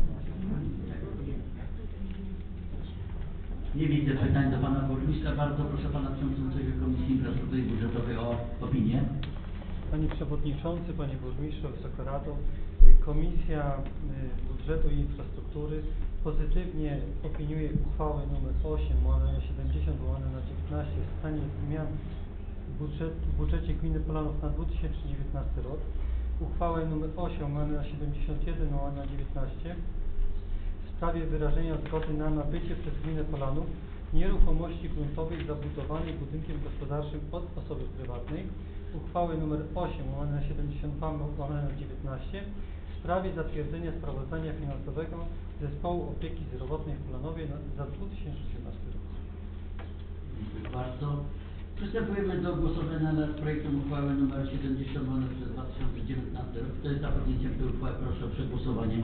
Nie widzę pytań do Pana Burmistrza. Bardzo proszę Pana Przewodniczącego Komisji Infrastruktury Budżetowej o opinię. Panie Przewodniczący, Panie Burmistrzu, Wysoka Rado, Komisja y, Budżetu i Infrastruktury pozytywnie opiniuje uchwałę nr osiem łamane na siedemdziesiąt łamane na dziewiętnaście w stanie zmian w, budżet, w budżecie gminy Polanów na dwa tysiące dziewiętnasty rok, uchwałę nr osiem łamane na siedemdziesiąt jeden łamane na dziewiętnaście w sprawie wyrażenia zgody na nabycie przez gminę Polanów nieruchomości gruntowej zabudowanej budynkiem gospodarczym od osoby prywatnej, uchwały nr osiem łamane na siedemdziesiąt dwa łamane na dziewiętnaście w sprawie zatwierdzenia sprawozdania finansowego Zespołu Opieki Zdrowotnej w Polanowie na, za dwa tysiące siedemnasty rok. Dziękuję bardzo. Przystępujemy do głosowania nad projektem uchwały nr siedemdziesiąt łamane przez dwa tysiące dziewiętnasty rok. Kto jest za podjęciem tej uchwały? Proszę o przegłosowanie.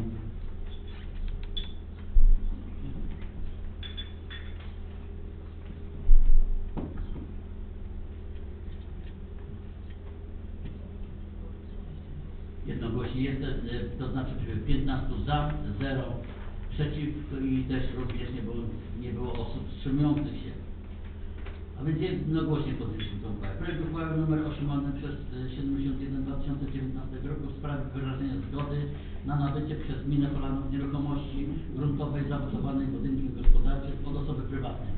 Jednogłośnie jest, to znaczy piętnaście za, zero przeciw i też również nie było, nie było osób wstrzymujących się. A więc jednogłośnie podjęliśmy tę uchwałę. Projekt uchwały nr osiemdziesiąt przez siedemdziesiąt jeden dwa tysiące dziewiętnastego roku w sprawie wyrażenia zgody na nabycie przez gminę Polanów nieruchomości gruntowej zabudowanej budynkiem gospodarczym od osoby prywatnej.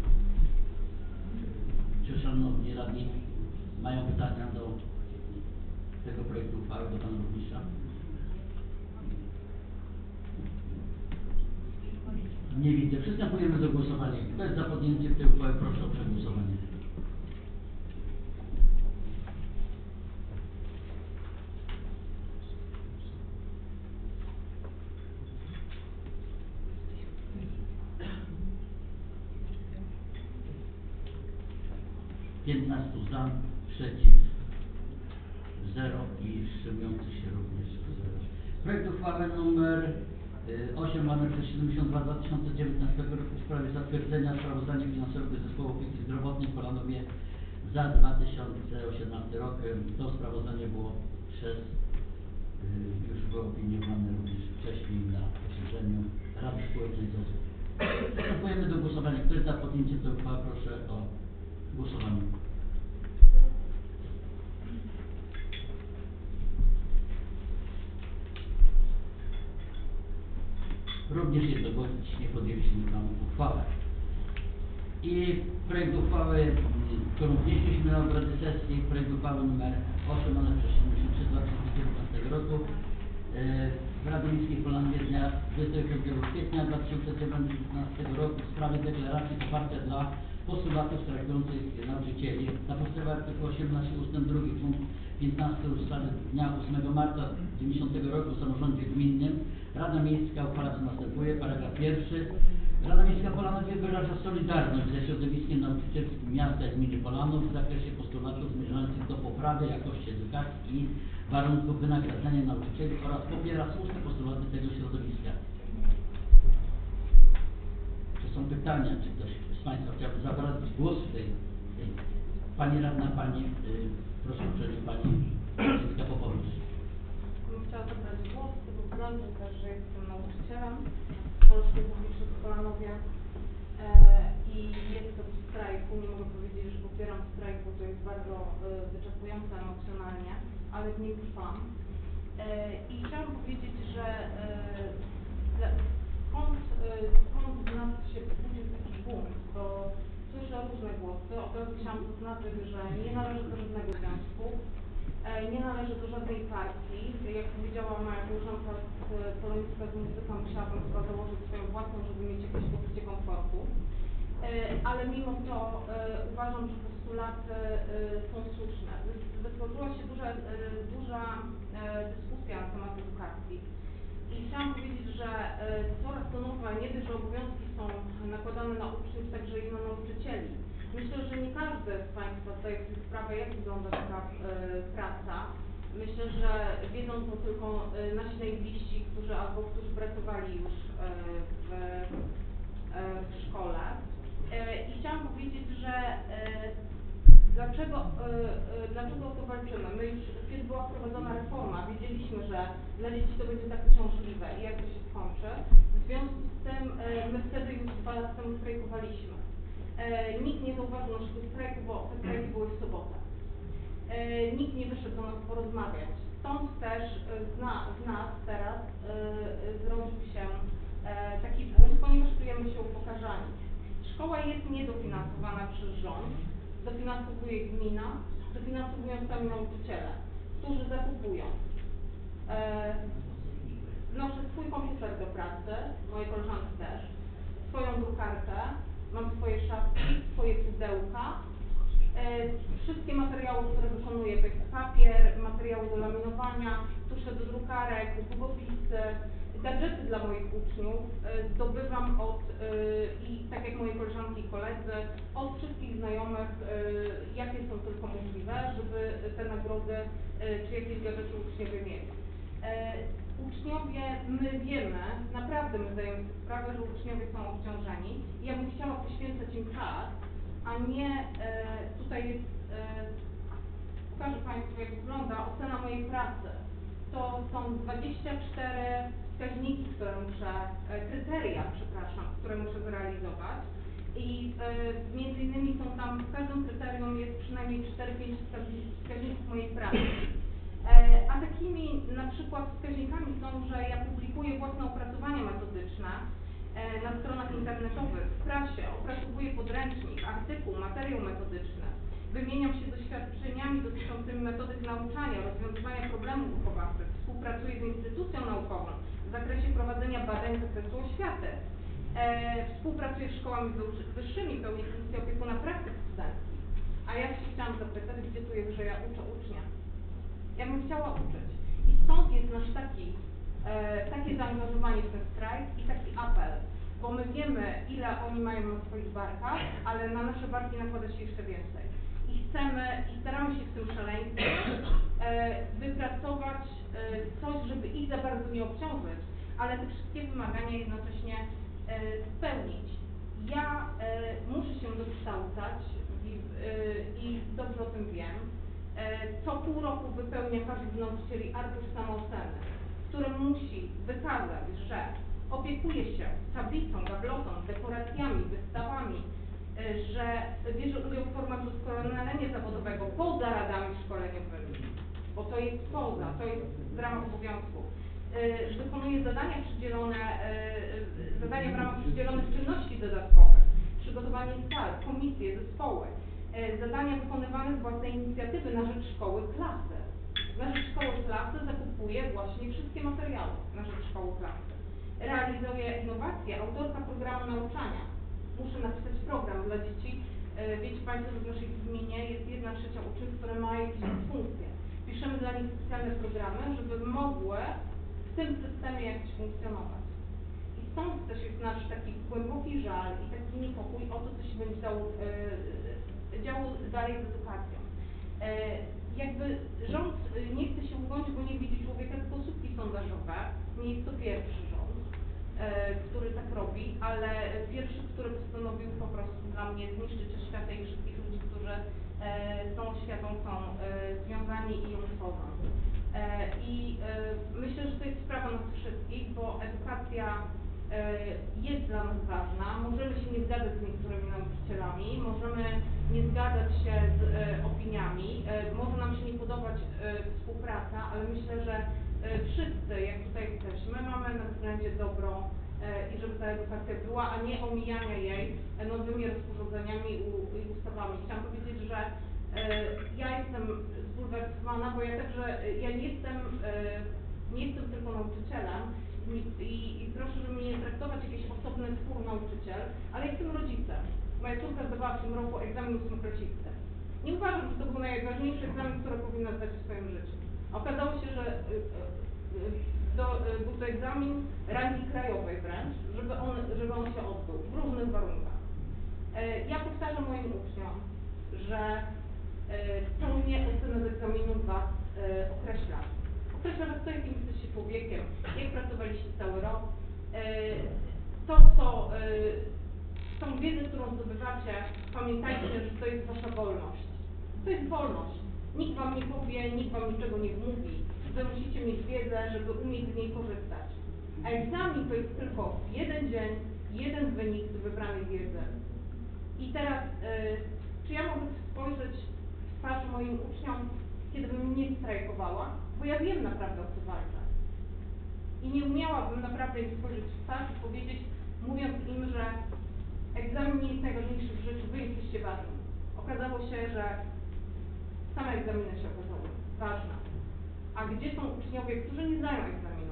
Czy szanowni radni mają pytania do tego projektu uchwały do pana burmistrza? Nie widzę. Przystępujemy do głosowania. Kto jest za podjęciem tej uchwały, proszę o przegłosowanie. piętnastu za, przeciw zero i wstrzymujący się również zero. Projekt uchwały numer osiem łamane przez siedemdziesiąt dwa dwa tysiące dziewiętnastego roku w sprawie zatwierdzenia sprawozdania finansowego Zespołu Opieki Zdrowotnej w Polanowie za dwa tysiące osiemnasty rok. To sprawozdanie było przez, już było opiniowane również wcześniej na posiedzeniu Rady Społecznej Z O Z-u. Przystępujemy do głosowania. Kto jest za podjęciem tej uchwały, proszę o głosowanie. Również jednogłośnie podjęliśmy tę uchwałę. I projekt uchwały, którą wnieśliśmy na obrady sesji, projekt uchwały nr osiem przez siedemdziesiąt trzy dwa tysiące dziewiętnastego roku w Radzie Miejskiej Polanowie dnia dwudziestego piątego kwietnia dwa tysiące dziewiętnastego roku w sprawie deklaracji poparcia dla postulatów strajkujących nauczycieli na podstawie artykułu osiemnastego ustęp drugi punkt piętnasty ustawy dnia ósmego marca dziewięćdziesiątego roku o samorządzie gminnym. Rada Miejska uchwala co następuje. Paragraf pierwszy. Rada Miejska Polanowie wyraża solidarność ze środowiskiem nauczycielskim miasta i gminy Polanów w zakresie postulatów zmierzających do poprawy jakości edukacji i warunków wynagradzania nauczycieli oraz popiera słuszne postulaty tego środowiska. Czy są pytania? Czy ktoś z Państwa chciałby zabrać głos w tej, tej... Pani radna, Pani, yy, proszę uprzejmie, Pani Jessica Popowicz. Chciałam zabrać głos z tego względu też, że jestem nauczycielem Polskiej Publicznej w Polanowie e, i jestem w strajku. Nie mogę powiedzieć, że popieram strajk, bo to jest bardzo e, wyczerpujące emocjonalnie, ale w nim trwam. E, I chciałam powiedzieć, że e, skąd, e, skąd w nas się budził taki bunt, bo słyszę różne głosy. Od razu chciałam zaznaczyć, że nie należy do żadnego związku. Nie należy do żadnej partii. Jak powiedziała moja koleżanka z Polońska z Muzyką, musiałabym chyba założyć swoją własną, żeby mieć jakieś poczucie komfortu. Ale mimo to uważam, że postulaty są słuszne. Wytworzyła się duża, duża dyskusja na temat edukacji. I chciałam powiedzieć, że coraz to nowe, nie tylko obowiązki są nakładane na uczniów, także i na nauczycieli. Myślę, że nie każdy z Państwa zdaje sobie sprawę, jak wygląda taka e, praca. Myślę, że wiedzą to tylko e, nasi najbliżsi, którzy albo którzy pracowali już e, w, e, w szkole. E, I chciałam powiedzieć, że e, dlaczego, e, e, dlaczego o to walczymy? My już, kiedy była wprowadzona reforma, wiedzieliśmy, że dla dzieci to będzie tak uciążliwe i jak to się skończy. W związku z tym e, my wtedy już dwa lata temu strajkowaliśmy. E, nikt nie zauważył naszego strajku, bo te strajki były w sobotę. E, nikt nie wyszedł do nas porozmawiać. Stąd też e, z, na, z nas teraz e, e, zrodził się e, taki bunt, ponieważ czujemy się upokarzani. Szkoła jest niedofinansowana przez rząd, dofinansowuje gmina, dofinansowują sami nauczyciele, którzy zakupują. E, noszę swój komputer do pracy, moje koleżanki też, swoją drukarkę, mam swoje szafki, swoje pudełka, e, wszystkie materiały, które wykonuję, to jest papier, materiały do laminowania, tusze do drukarek, długopisy, gadżety dla moich uczniów e, zdobywam od, e, i tak jak moje koleżanki i koledzy, od wszystkich znajomych, e, jakie są tylko możliwe, żeby te nagrody e, czy jakieś gadżety uczniowie mieli. E, Uczniowie, my wiemy, naprawdę my zdajemy sobie sprawę, że uczniowie są obciążeni i ja bym chciała poświęcać im czas, a nie e, tutaj jest, e, pokażę Państwu, jak wygląda ocena mojej pracy. To są dwadzieścia cztery wskaźniki, które muszę, e, kryteria, przepraszam, które muszę zrealizować. I e, między innymi są tam, w każdym kryterium jest przynajmniej cztery pięć wskaźników mojej pracy. E, a takimi na przykład wskaźnikami są, że ja publikuję własne opracowania metodyczne e, na stronach internetowych, w prasie, opracowuję podręcznik, artykuł, materiał metodyczny, wymieniam się doświadczeniami dotyczącymi metodyk nauczania, rozwiązywania problemów wychowawczych, współpracuję z instytucją naukową w zakresie prowadzenia badań z zakresu oświaty. E, współpracuję z szkołami wyższymi, pełnię funkcję opiekuna praktyk studenckich. A ja się chciałam zapytać, gdzie tu jest, że ja uczę ucznia. Ja bym chciała uczyć. I stąd jest nasz taki, e, takie zaangażowanie w ten strajk i taki apel. Bo my wiemy, ile oni mają na swoich barkach, ale na nasze barki nakłada się jeszcze więcej. I chcemy, i staramy się w tym szaleństwie e, wypracować e, coś, żeby ich za bardzo nie obciążyć, ale te wszystkie wymagania jednocześnie e, spełnić. Ja e, muszę się dokształcać i, e, i dobrze o tym wiem. E, co pół roku wypełnia każdy z nauczycieli arkusz samooceny, w którym musi wykazać, że opiekuje się tablicą, gablotą, dekoracjami, wystawami, że bierze udział w formach doskonalenia zawodowego poza radami szkoleniowymi, bo to jest poza, to jest w ramach obowiązku. Wykonuje zadania przydzielone, zadania w ramach przydzielonych czynności dodatkowych, przygotowanie sal, komisje, zespoły, zadania wykonywane z własnej inicjatywy na rzecz szkoły, klasy. Na rzecz szkoły, klasy zakupuje właśnie wszystkie materiały na rzecz szkoły, klasy. Realizuje innowacje, autorka programu nauczania. Muszę napisać program dla dzieci. Wiecie Państwo, że w naszej gminie jest jedna trzecia uczniów, które mają jakieś dysfunkcje. Piszemy dla nich specjalne programy, żeby mogły w tym systemie jakoś funkcjonować. I stąd też jest nasz taki głęboki żal i taki niepokój o to, co się będzie działo, e, działo dalej z edukacją. E, jakby rząd nie chce się ugodzić, bo nie widzi człowieka, tylko słupki sondażowe. Nie jest to pierwszy rząd, który tak robi, ale pierwszy, który postanowił po prostu dla mnie zniszczyć oświatę i wszystkich ludzi, którzy e, z tą oświatą są e, związani i ją tworzą. E, I e, myślę, że to jest sprawa nas wszystkich, bo edukacja e, jest dla nas ważna. Możemy się nie zgadzać z niektórymi nauczycielami, możemy nie zgadzać się z e, opiniami, e, może nam się nie podobać e, współpraca, ale myślę, że wszyscy, jak tutaj jesteśmy, mamy na względzie dobro e, i żeby ta edukacja była, a nie omijania jej nowymi rozporządzeniami i ustawami. Chciałam powiedzieć, że e, ja jestem zbulwersowana, bo ja także, ja nie jestem, e, nie jestem tylko nauczycielem i, i, i proszę, żeby mnie nie traktować jakiś osobny twór nauczyciel, ale jestem rodzicem. Moja córka zdawała w tym roku egzamin ósmoklasisty. Nie uważam, że to był najważniejszy egzamin, który powinna zdać w swoim życiu. Okazało się, że do, był to egzamin rangi krajowej wręcz, żeby on, żeby on się odbył w różnych warunkach. Ja powtarzam moim uczniom, że to nie ocena z egzaminu was określa. Określa was to, jakim jesteście człowiekiem, jak pracowaliście cały rok. To, co, tą wiedzę, którą zdobywacie, pamiętajcie, że to jest wasza wolność. To jest wolność. Nikt wam nie powie, nikt wam niczego nie wmówi. Wy musicie mieć wiedzę, żeby umieć z niej korzystać. A egzamin to jest tylko jeden dzień, jeden wynik z wybranej wiedzy. I teraz, y, czy ja mogę spojrzeć w twarz moim uczniom, kiedy bym nie strajkowała? Bo ja wiem naprawdę, o co walczę. I nie umiałabym naprawdę im spojrzeć w twarz i powiedzieć, mówiąc im, że egzamin nie jest najważniejszy w życiu, wy jesteście ważni. Okazało się, że same egzaminy się okazały ważne. A gdzie są uczniowie, którzy nie zdają egzaminu?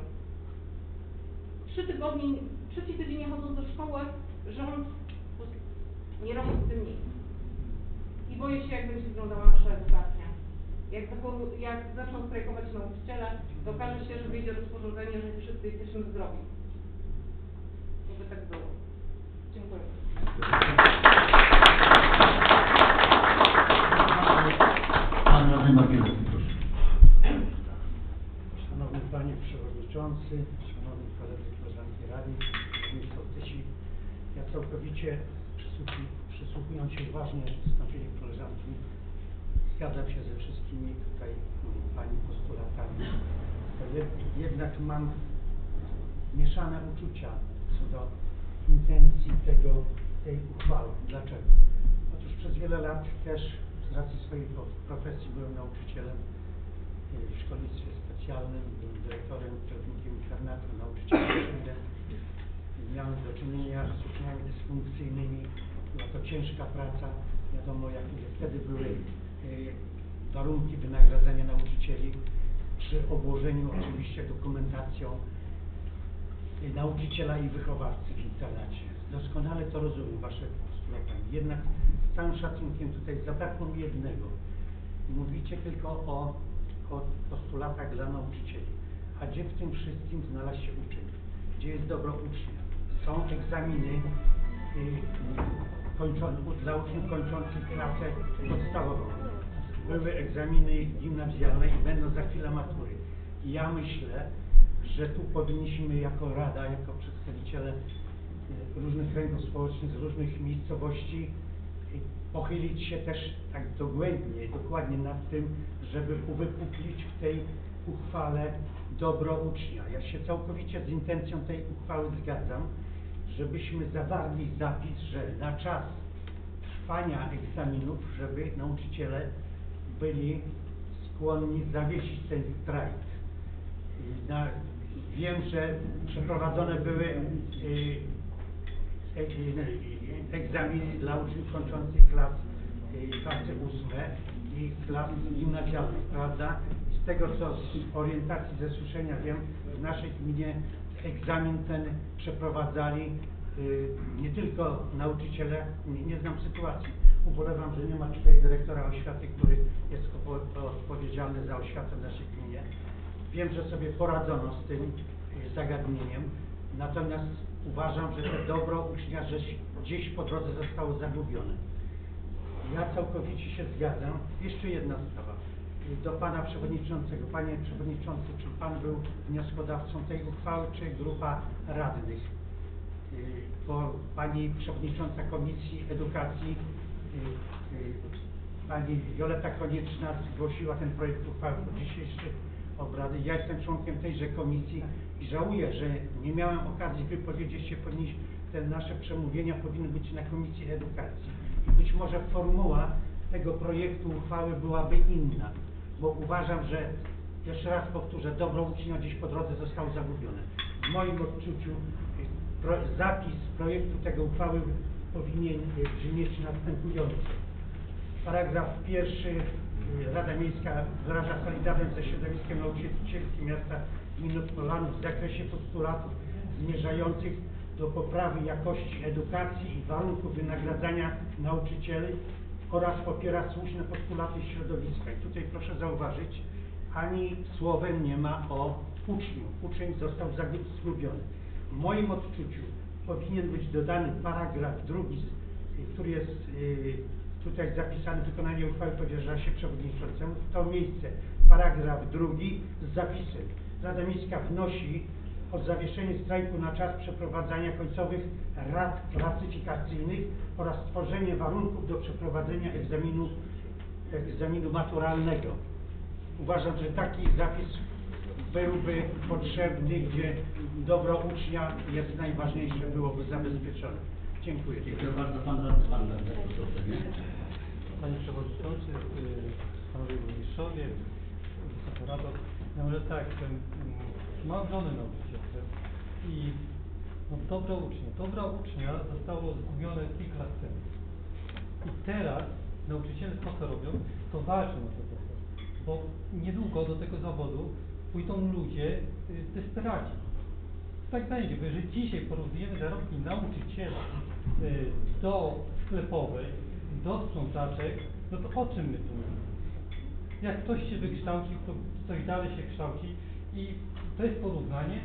Trzy tygodnie, trzeci tydzień nie chodzą do szkoły, rząd nie robi z tym nic. I boję się, jak będzie wyglądała nasza edukacja. Jak, jak zaczną strajkować nauczyciele, to okaże się, że wyjdzie rozporządzenie, że wszyscy jesteśmy zdrowi. Żeby tak było. Dziękuję. Pan Radny Margielewski, proszę. Szanowny Panie Przewodniczący, Szanowni Koledzy, Koleżanki Rady, Szanowni Sołtysi, ja całkowicie przysłuchuję, przysłuchując się uważnie wystąpieniu koleżanki, zgadzam się ze wszystkimi tutaj Pani postulatami. To jed, jednak mam mieszane uczucia co do intencji tego, tej uchwały. Dlaczego? Otóż przez wiele lat też z racji swojej profesji byłem nauczycielem w szkolnictwie specjalnym, byłem dyrektorem, kierownikiem internatu, nauczycielem. Miałem do czynienia z uczniami dysfunkcyjnymi, była to ciężka praca. Wiadomo, jakie wtedy były y, warunki wynagradzania nauczycieli przy obłożeniu oczywiście dokumentacją y, nauczyciela i wychowawcy w internacie. Doskonale to rozumiem, wasze postulaty. Jednak z całym szacunkiem tutaj zabrakło mi jednego. Mówicie tylko o, o postulatach dla nauczycieli. A gdzie w tym wszystkim znalazł się uczeń? Gdzie jest dobro ucznia? Są egzaminy y, kończone, dla uczniów kończących klasę podstawową. Były egzaminy gimnazjalne i będą za chwilę matury. I ja myślę, że tu powinniśmy jako Rada, jako przedstawiciele y, różnych kręgów społecznych z różnych miejscowości y, pochylić się też tak dogłębnie, dokładnie nad tym, żeby uwypuklić w tej uchwale dobro ucznia. Ja się całkowicie z intencją tej uchwały zgadzam, żebyśmy zawarli zapis, że na czas trwania egzaminów, żeby nauczyciele byli skłonni zawiesić ten strajk. Na, wiem, że przeprowadzone były y, y, y, egzaminy dla uczniów kończących klas, y, klasy ósme i klas gimnazjalnych, prawda? Z tego, co z orientacji, ze słyszenia wiem, w naszej gminie egzamin ten przeprowadzali y, nie tylko nauczyciele, nie, nie znam sytuacji. Ubolewam, że nie ma tutaj dyrektora oświaty, który jest opo- odpowiedzialny za oświatę w naszej gminie. Wiem, że sobie poradzono z tym y, zagadnieniem, natomiast uważam, że to dobro ucznia że gdzieś po drodze zostało zagubione. Ja całkowicie się zgadzam. Jeszcze jedna sprawa. Do pana przewodniczącego. Panie przewodniczący, czy pan był wnioskodawcą tej uchwały, czy grupa radnych? Bo pani przewodnicząca Komisji Edukacji, pani Joleta Konieczna zgłosiła ten projekt uchwały po dzisiejszych obrady. Ja jestem członkiem tejże komisji i żałuję, że nie miałem okazji wypowiedzieć się, ponieważ te nasze przemówienia powinny być na Komisji Edukacji. I być może formuła tego projektu uchwały byłaby inna, bo uważam, że, jeszcze raz powtórzę, dobro ucznia gdzieś po drodze zostało zagubione. W moim odczuciu pro, zapis projektu tego uchwały powinien brzmieć następująco. Paragraf pierwszy. Rada Miejska wyraża solidarność ze środowiskiem nauczycielskim miasta gminy Polanów w zakresie postulatów zmierzających do poprawy jakości edukacji i warunków wynagradzania nauczycieli oraz popiera słuszne postulaty środowiska. I tutaj proszę zauważyć, ani słowem nie ma o uczniu. Uczeń został zgubiony. W moim odczuciu powinien być dodany paragraf drugi, który jest yy, tutaj zapisany, wykonanie uchwały powierza się przewodniczącemu. W to miejsce paragraf drugi z zapisem. Rada Miejska wnosi o zawieszenie strajku na czas przeprowadzania końcowych rad klasyfikacyjnych oraz stworzenie warunków do przeprowadzenia egzaminu, egzaminu maturalnego. Uważam, że taki zapis byłby potrzebny, gdzie dobro ucznia jest najważniejsze, byłoby zabezpieczone. Dziękuję. Dziękuję bardzo. Pan radny, pan radny, Panie Przewodniczący, Panowie Burmistrzowie, Wysoka Rado, ja może tak, ten, mam żonę nauczycielkę i no, dobro ucznia. Dobro ucznia zostało zgubione kilka lat temu. I teraz nauczyciele co robią, to walczą o to dobro, bo niedługo do tego zawodu pójdą ludzie y, desperaci. Tak będzie, bo jeżeli dzisiaj porównujemy zarobki nauczyciela y, do sklepowej, do sprzątaczek, no to o czym my tu mówimy? Jak ktoś się wykształci, to coś dalej się kształci i to jest porównanie,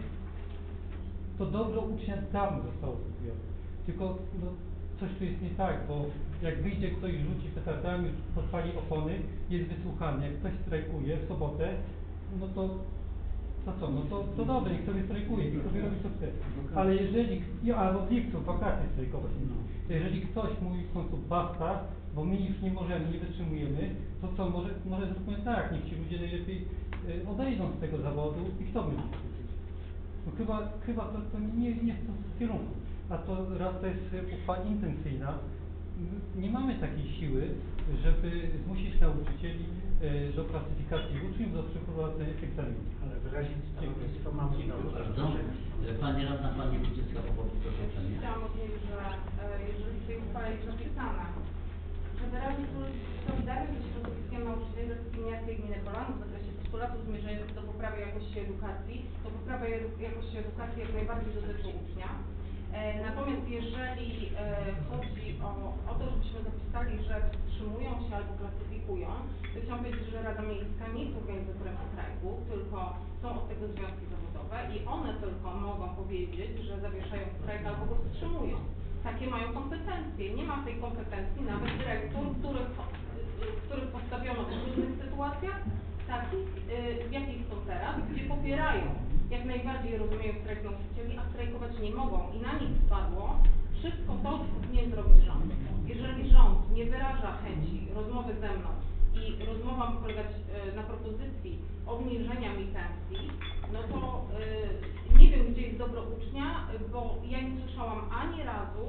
to dobro ucznia dawno zostało zgubione. Tylko no, coś tu jest nie tak, bo jak wyjdzie ktoś, rzuci petardami, podpali opony, jest wysłuchany. Jak ktoś strajkuje w sobotę, no to to co, no to, to dobrze, niech sobie strajkuje, niech sobie robi co chce. Ale jeżeli, albo w lipcu, wakacje strajkować, jeżeli ktoś mówi w końcu basta, bo my już nie możemy, nie wytrzymujemy, to co, może, może zróbmy tak, niech ci ludzie najlepiej y, odejdą z tego zawodu i kto będzie krzyczeć? No chyba, chyba to, to nie, nie w tym kierunku. A to raz to jest uchwała intencyjna. Nie mamy takiej siły, żeby zmusić nauczycieli e, do klasyfikacji uczniów, do przeprowadzenia egzaminu. Ale wyrazić stanowisko mamy na Bardzo. Pani radna, pani Wójcicka, proszę uprzejmie. Chciałam powiedzieć, że e, jeżeli w tej uchwale jest napisane, że wyrazi solidarność ze środowiskiem nauczycieli ze wszystkimi miasta i gminy Polanów w zakresie postulatów zmierzających do poprawy jakości edukacji, to poprawa edu jakości edukacji jak najbardziej dotyczy ucznia. E, natomiast jeżeli e, chodzi o, o to, żebyśmy zapisali, że wstrzymują się albo klasyfikują, to chciałam powiedzieć, że Rada Miejska nie jest organizatorem strajku, tylko są od tego związki zawodowe i one tylko mogą powiedzieć, że zawieszają strajk albo go wstrzymują. Takie mają kompetencje. Nie ma tej kompetencji nawet dyrektor, których, których postawiono w różnych sytuacjach, takich, w jakich są teraz, gdzie popierają, jak najbardziej rozumieją strajk nauczycieli, a strajkować nie mogą. I na nich spadło wszystko to, co powinien zrobić rząd. Jeżeli rząd nie wyraża chęci rozmowy ze mną i rozmowa ma polegać na propozycji obniżenia mi pensji, no to yy, nie wiem, gdzie jest dobro ucznia, bo ja nie słyszałam ani razu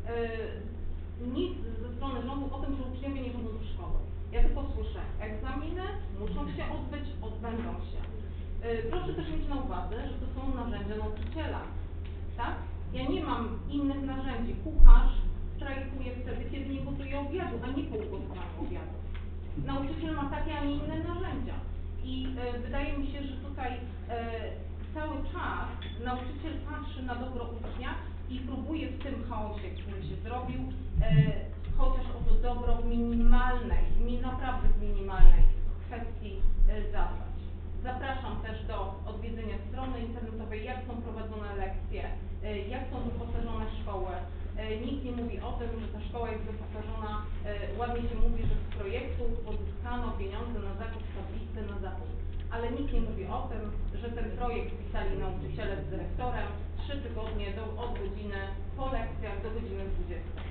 yy, nic ze strony rządu o tym, że uczniowie nie chodzą do szkoły. Ja tylko słyszę, egzaminy muszą się odbyć, odbędą się. Yy, proszę też mieć na uwadze, że to są narzędzia nauczyciela, tak? Ja nie mam innych narzędzi. Kucharz strajkuje wtedy, kiedy nie gotuje obiadu, a nie po ugotowaniu obiadu. Nauczyciel ma takie, a nie inne narzędzia. I y, wydaje mi się, że tutaj y, cały czas nauczyciel patrzy na dobro ucznia i próbuje w tym chaosie, który się zrobił, y, chociaż o to dobro w minimalnej, mi, naprawdę w minimalnej kwestii y, zadbać. Zapraszam też do odwiedzenia strony internetowej, jak są prowadzone lekcje, y, jak są wyposażone szkoły. Y, nikt nie mówi o tym, że ta szkoła jest wyposażona, y, ładnie się mówi, że z projektu pozyskano pieniądze na zakup tablicy na zakup. Ale nikt nie mówi o tym, że ten projekt pisali nauczyciele z dyrektorem trzy tygodnie do, od godziny po lekcjach do godziny dwudziestej.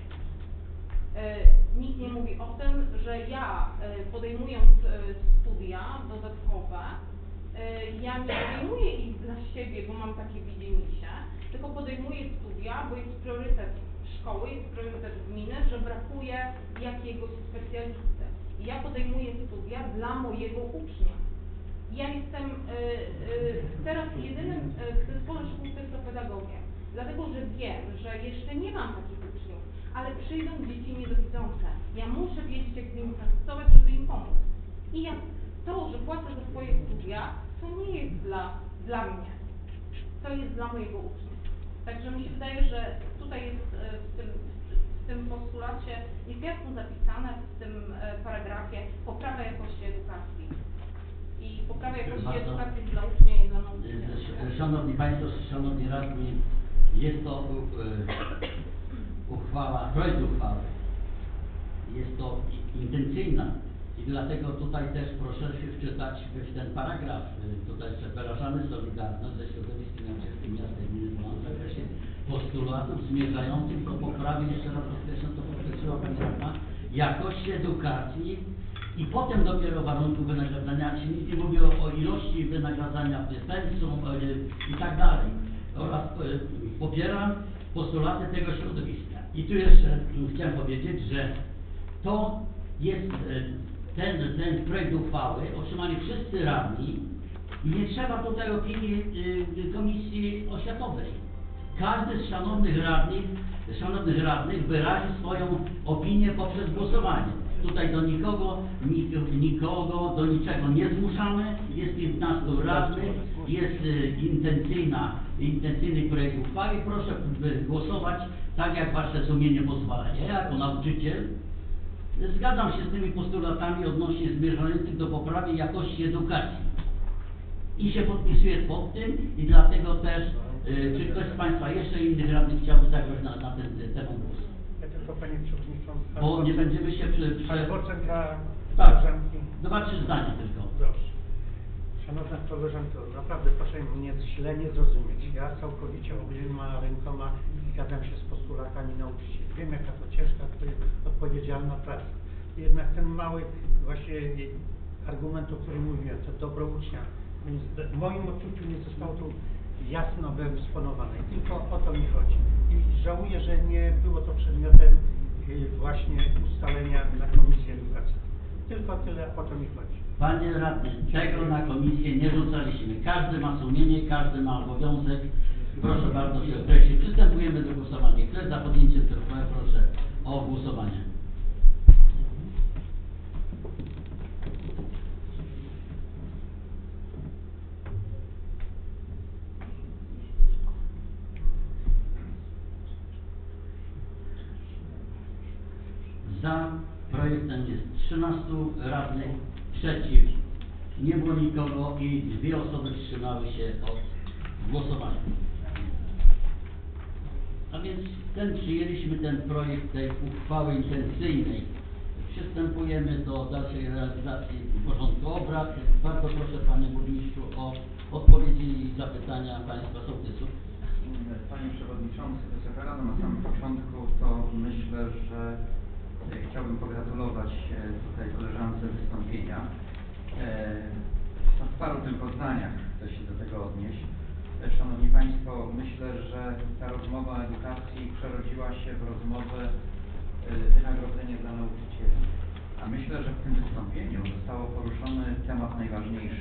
Yy, nikt nie mówi o tym, że ja yy, podejmując yy, studia dodatkowe, yy, ja nie podejmuję ich dla siebie, bo mam takie widzimisię, tylko podejmuję studia, bo jest priorytet szkoły, jest priorytet gminy, że brakuje jakiegoś specjalisty. I ja podejmuję studia dla mojego ucznia. Ja jestem y, y, teraz jedynym y, w zespole szkół pedagogiem, dlatego że wiem, że jeszcze nie mam takich uczniów, ale przyjdą dzieci niedowidzące. Ja muszę wiedzieć, jak z nimi pracować, żeby im pomóc. I ja, to, że płacę za swoje studia, to nie jest dla, dla mnie. To jest dla mojego ucznia. Także mi się wydaje, że tutaj jest y, w tym, w tym postulacie, jest jasno zapisane w tym y, paragrafie poprawa jakości edukacji. I poprawa jakości edukacji dla ucznia i dla nauczyciela. Szanowni Państwo, Szanowni Radni, jest to uh, uchwała, projekt uchwały. Jest to intencyjna i dlatego tutaj też proszę się wczytać w ten paragraf. Tutaj wyrażamy solidarność ze środowiskiem nauczycielskim miasta i gminy Polanów w zakresie postulatów zmierzających do poprawy, jeszcze raz podkreślam, to podkreśliła Pani Radna, jakości edukacji. I potem dopiero warunków wynagradzania, się nic nie mówi o, o ilości wynagradzania pensum i tak dalej. Oraz y, popieram postulaty tego środowiska. I tu jeszcze chciałem powiedzieć, że to jest y, ten, ten projekt uchwały otrzymali wszyscy radni i nie trzeba tutaj opinii y, Komisji Oświatowej. Każdy z szanownych radnych, szanownych radnych wyrazi swoją opinię poprzez głosowanie. Tutaj do nikogo, nikogo do niczego nie zmuszamy, jest piętnastu radnych, jest y, intencyjna, intencyjny projekt uchwały. Proszę głosować tak, jak Wasze sumienie pozwala. Ja jako nauczyciel zgadzam się z tymi postulatami odnośnie zmierzających do poprawy jakości edukacji. I się podpisuję pod tym i dlatego też, y, czy ktoś z Państwa jeszcze innych radnych chciałby zagrać na, na ten temat głos? Ja tylko Panie Przewodniczący. Bo nie będziemy się przy... przy... Adwocem dla Tak, koleżanki. dwa, trzy zdania tylko. Proszę. Szanowna koleżanko, naprawdę proszę mnie źle nie zrozumieć. Ja całkowicie obiema rękoma zgadzam się z postulatami nauczycieli. Wiem, jaka to ciężka, to jest odpowiedzialna praca. Jednak ten mały właśnie argument, o którym mówiłem, to dobro ucznia, w moim odczuciu nie zostało tu jasno wyeksponowane. Tylko o to mi chodzi. I żałuję, że nie było to przedmiotem y, właśnie ustalenia na Komisji Edukacji. Tylko tyle, o to mi chodzi. Panie radny, tego na komisję nie rzucaliśmy. Każdy ma sumienie, każdy ma obowiązek. Proszę bardzo się określić. Przystępujemy do głosowania. Kto jest za podjęciem tej uchwały, proszę o głosowanie. Za projektem jest trzynastu radnych, przeciw nie było nikogo i dwie osoby wstrzymały się od głosowania. A więc ten przyjęliśmy ten projekt tej uchwały intencyjnej. Przystępujemy do dalszej realizacji porządku obrad. Bardzo proszę Panie Burmistrzu o odpowiedzi i zapytania Państwa sołtysów. Panie Przewodniczący, Wysoka Rado, na samym początku to myślę, że chciałbym pogratulować tutaj koleżance wystąpienia. W paru tylko zdaniach chcę się do tego odnieść. Szanowni Państwo, myślę, że ta rozmowa o edukacji przerodziła się w rozmowę wynagrodzenie dla nauczycieli. A myślę, że w tym wystąpieniu zostało poruszony temat najważniejszy.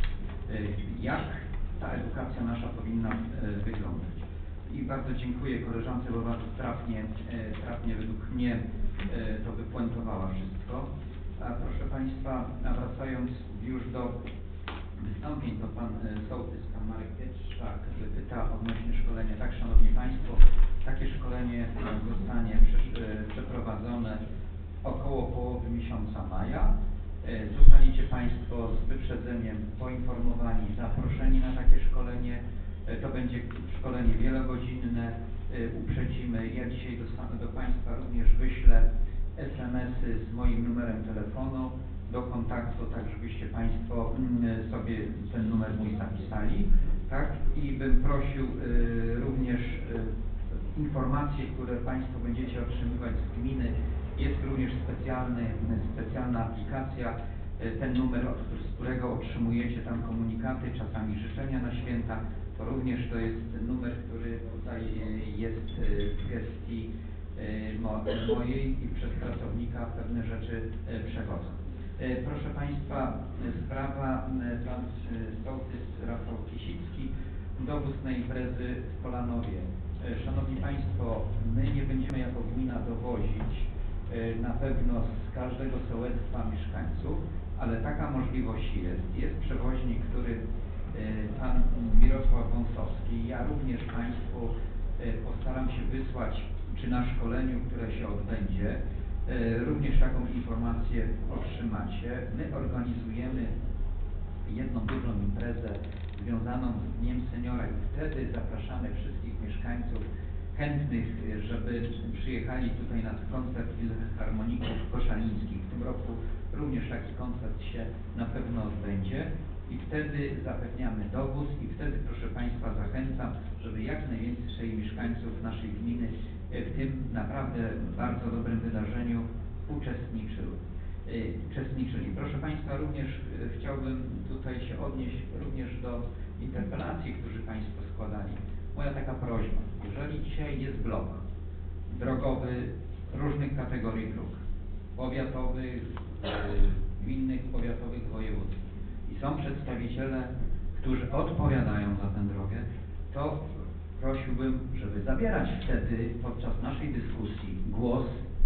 Jak ta edukacja nasza powinna wyglądać. I bardzo dziękuję koleżance, bo bardzo trafnie, trafnie według mnie to wypuentowała wszystko. A proszę Państwa, a wracając już do wystąpień, to Pan sołtys, Pan Marek Pietrzak pyta odnośnie szkolenia. Tak, Szanowni Państwo, takie szkolenie zostanie przeprowadzone około połowy miesiąca maja. Zostaniecie Państwo z wyprzedzeniem poinformowani, zaproszeni na takie szkolenie. To będzie szkolenie wielogodzinne. Uprzedzimy. Ja dzisiaj do, do Państwa również wyślę es em esy z moim numerem telefonu do kontaktu, tak żebyście Państwo sobie ten numer mój zapisali, tak? I bym prosił y, również y, informacje, które Państwo będziecie otrzymywać z gminy. Jest również specjalny, specjalna aplikacja, y, ten numer, od, z którego otrzymujecie tam komunikaty, czasami życzenia na święta. To również to jest numer, który tutaj jest w gestii mojej i przez pracownika pewne rzeczy przechodzą. Proszę Państwa, sprawa, Pan sołtys Rafał Kisicki, dowóz na imprezy w Polanowie. Szanowni Państwo, my nie będziemy jako gmina dowozić na pewno z każdego sołectwa mieszkańców, ale taka możliwość jest. Jest przewoźnik, który Pan Mirosław Wąsowski. Ja również Państwu postaram się wysłać, czy na szkoleniu, które się odbędzie, również taką informację otrzymacie. My organizujemy jedną dużą imprezę związaną z Dniem Seniora i wtedy zapraszamy wszystkich mieszkańców chętnych, żeby przyjechali tutaj na koncert Filharmoników Koszalińskich. W tym roku również taki koncert się na pewno odbędzie. I wtedy zapewniamy dowóz i wtedy, proszę Państwa, zachęcam, żeby jak najwięcej mieszkańców naszej gminy w tym naprawdę bardzo dobrym wydarzeniu uczestniczyły. uczestniczyli. Proszę Państwa, również chciałbym tutaj się odnieść również do interpelacji, którzy Państwo składali. Moja taka prośba, jeżeli dzisiaj jest blok drogowy różnych kategorii dróg, powiatowych, gminnych, powiatowych, wojewódzkich, i są przedstawiciele, którzy odpowiadają za tę drogę, to prosiłbym, żeby zabierać wtedy podczas naszej dyskusji głos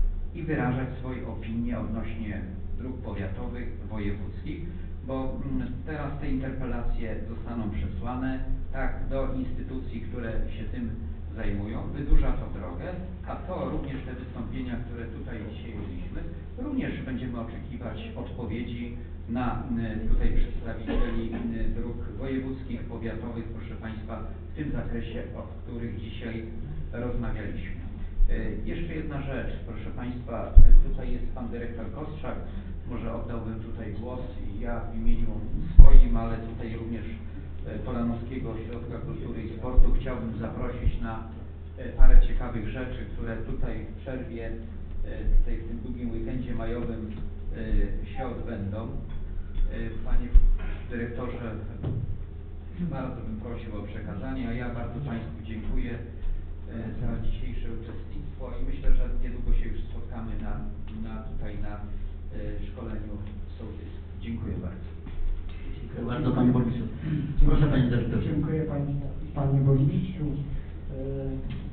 i wyrażać swoje opinie odnośnie dróg powiatowych, wojewódzkich, bo teraz te interpelacje zostaną przesłane tak do instytucji, które się tym zajmują, wydłuża to drogę, a to również te wystąpienia, które tutaj dzisiaj mieliśmy, również będziemy oczekiwać odpowiedzi na tutaj przedstawicieli dróg wojewódzkich, powiatowych, proszę Państwa, w tym zakresie, o których dzisiaj rozmawialiśmy. Jeszcze jedna rzecz, proszę Państwa, tutaj jest Pan Dyrektor Kostrzak, może oddałbym tutaj głos i ja w imieniu swoim, ale tutaj również Polanowskiego Ośrodka Kultury i Sportu chciałbym zaprosić na parę ciekawych rzeczy, które tutaj w przerwie, tutaj w tym długim weekendzie majowym się odbędą. Panie Dyrektorze, bardzo bym prosił o przekazanie, a ja bardzo Państwu dziękuję e, za dzisiejsze uczestnictwo i myślę, że niedługo się już spotkamy na, na tutaj na e, szkoleniu sołtysów. Dziękuję bardzo. Dziękuję bardzo Panie Burmistrzu. Proszę Panie Dyrektorze. Dziękuję Panie, Panie Burmistrzu. E,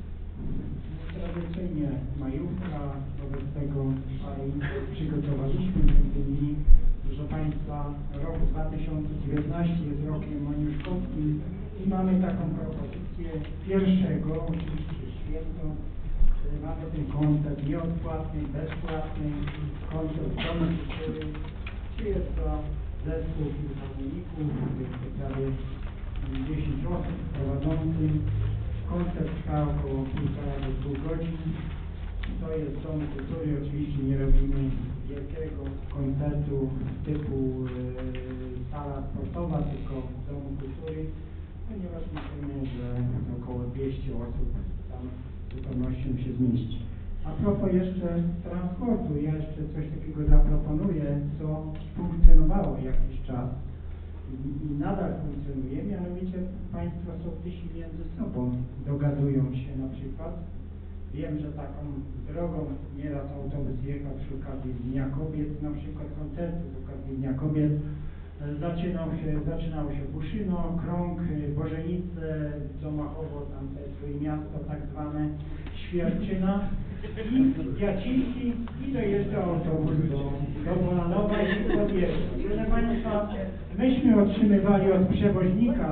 Tradycyjnie majówka, wobec tego parę imprez przygotowaliśmy, między innymi, proszę Państwa, rok dwa tysiące dziewiętnasty jest rokiem moniuszkowskim i mamy taką propozycję pierwszego, oczywiście święto, e, mamy ten koncert nieodpłatny, bezpłatny, koncert Domu Kultury, przyjeżdża zespół filharmoników, jest prawie dziesięć osób prowadzący. Koncert trwa około półtora do dwóch godzin. To jest Dom Kultury. Oczywiście nie robimy wielkiego koncertu typu e, sala sportowa, tylko Domu Kultury, ponieważ myślimy, że około dwieście osób tam z zupełnością się zmieści. A propos jeszcze transportu, ja jeszcze coś takiego zaproponuję, co funkcjonowało jakiś czas i nadal funkcjonuje, mianowicie Państwo sołtysi między sobą dogadują się na przykład. Wiem, że taką drogą nieraz autobus jechał przy okazji Dnia Kobiet, na przykład koncertu z okazji Dnia Kobiet. Zaczynał się, zaczynało się Buszyno, Krąg, Bożenice, Domachowo, tam te Trójmiasto tak zwane, Świerczyna i Jaciński i dojeżdża autobus do, do Bolanowa i podjeżdża. Proszę Państwa, myśmy otrzymywali od przewoźnika,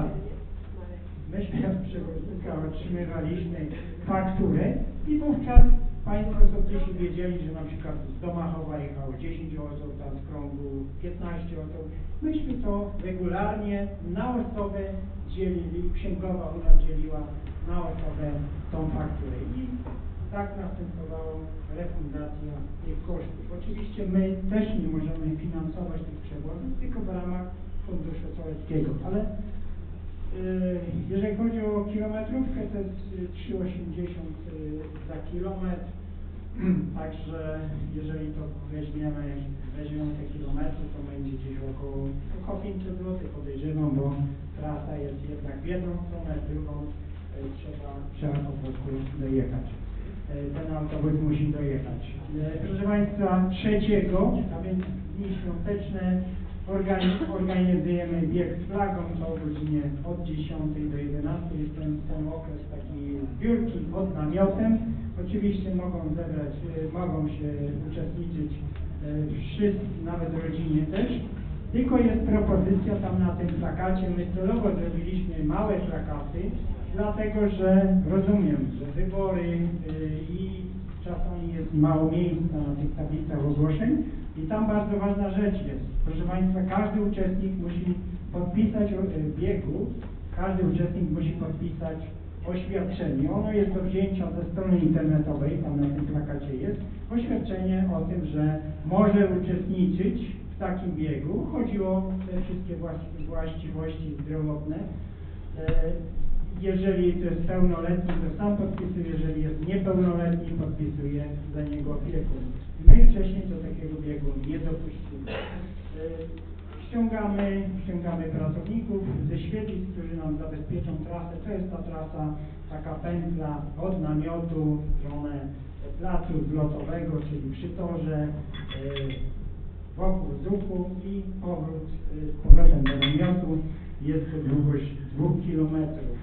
myśmy od przewoźnika otrzymywaliśmy fakturę i wówczas Państwo sołtysi wiedzieli, że na przykład z Domachowa jechało dziesięć osób, tam z Krągu piętnaście osób. Myśmy to regularnie na osobę dzielili, księgowa u nas dzieliła na osobę tą fakturę i tak następowała refundacja tych kosztów. Oczywiście my też nie możemy finansować tych przewozów, tylko w ramach funduszu sołeckiego, ale yy, jeżeli chodzi o kilometrówkę, to jest trzy osiemdziesiąt yy, za kilometr, także jeżeli to weźmiemy, weźmiemy te kilometry, to będzie gdzieś około, około pięćset złotych podejrzewam, bo trasa jest jednak w jedną stronę, w drugą yy, trzeba, trzeba po prostu dojechać. Ten autobus musi dojechać. Proszę Państwa, trzeciego, a więc dni świąteczne, organizujemy bieg z flagą, to o godzinie od dziesiątej do jedenastej jest ten, ten okres takiej zbiórki pod namiotem. Oczywiście mogą zebrać, mogą się uczestniczyć wszyscy, nawet rodzinie też. Tylko jest propozycja tam na tym plakacie, my celowo zrobiliśmy małe plakaty, dlatego że rozumiem, że wybory yy, i czasami jest mało miejsca na tych tablicach ogłoszeń i tam bardzo ważna rzecz jest. Proszę Państwa, każdy uczestnik musi podpisać o yy, biegu, każdy uczestnik musi podpisać oświadczenie. Ono jest do wzięcia ze strony internetowej, tam na tym plakacie jest, oświadczenie o tym, że może uczestniczyć w takim biegu. Chodzi o te wszystkie właściwości zdrowotne. Yy, Jeżeli to jest pełnoletni, to sam podpisuje, jeżeli jest niepełnoletni, podpisuje za niego opiekun. My wcześniej do takiego biegu nie dopuścimy. Ściągamy, ściągamy pracowników ze Świetlic, którzy nam zabezpieczą trasę. To jest ta trasa, taka pętla od namiotu w stronę placu zlotowego, czyli przy torze, wokół Zuchu i powrót z powrotem do namiotu. Jest to długość dwóch kilometrów.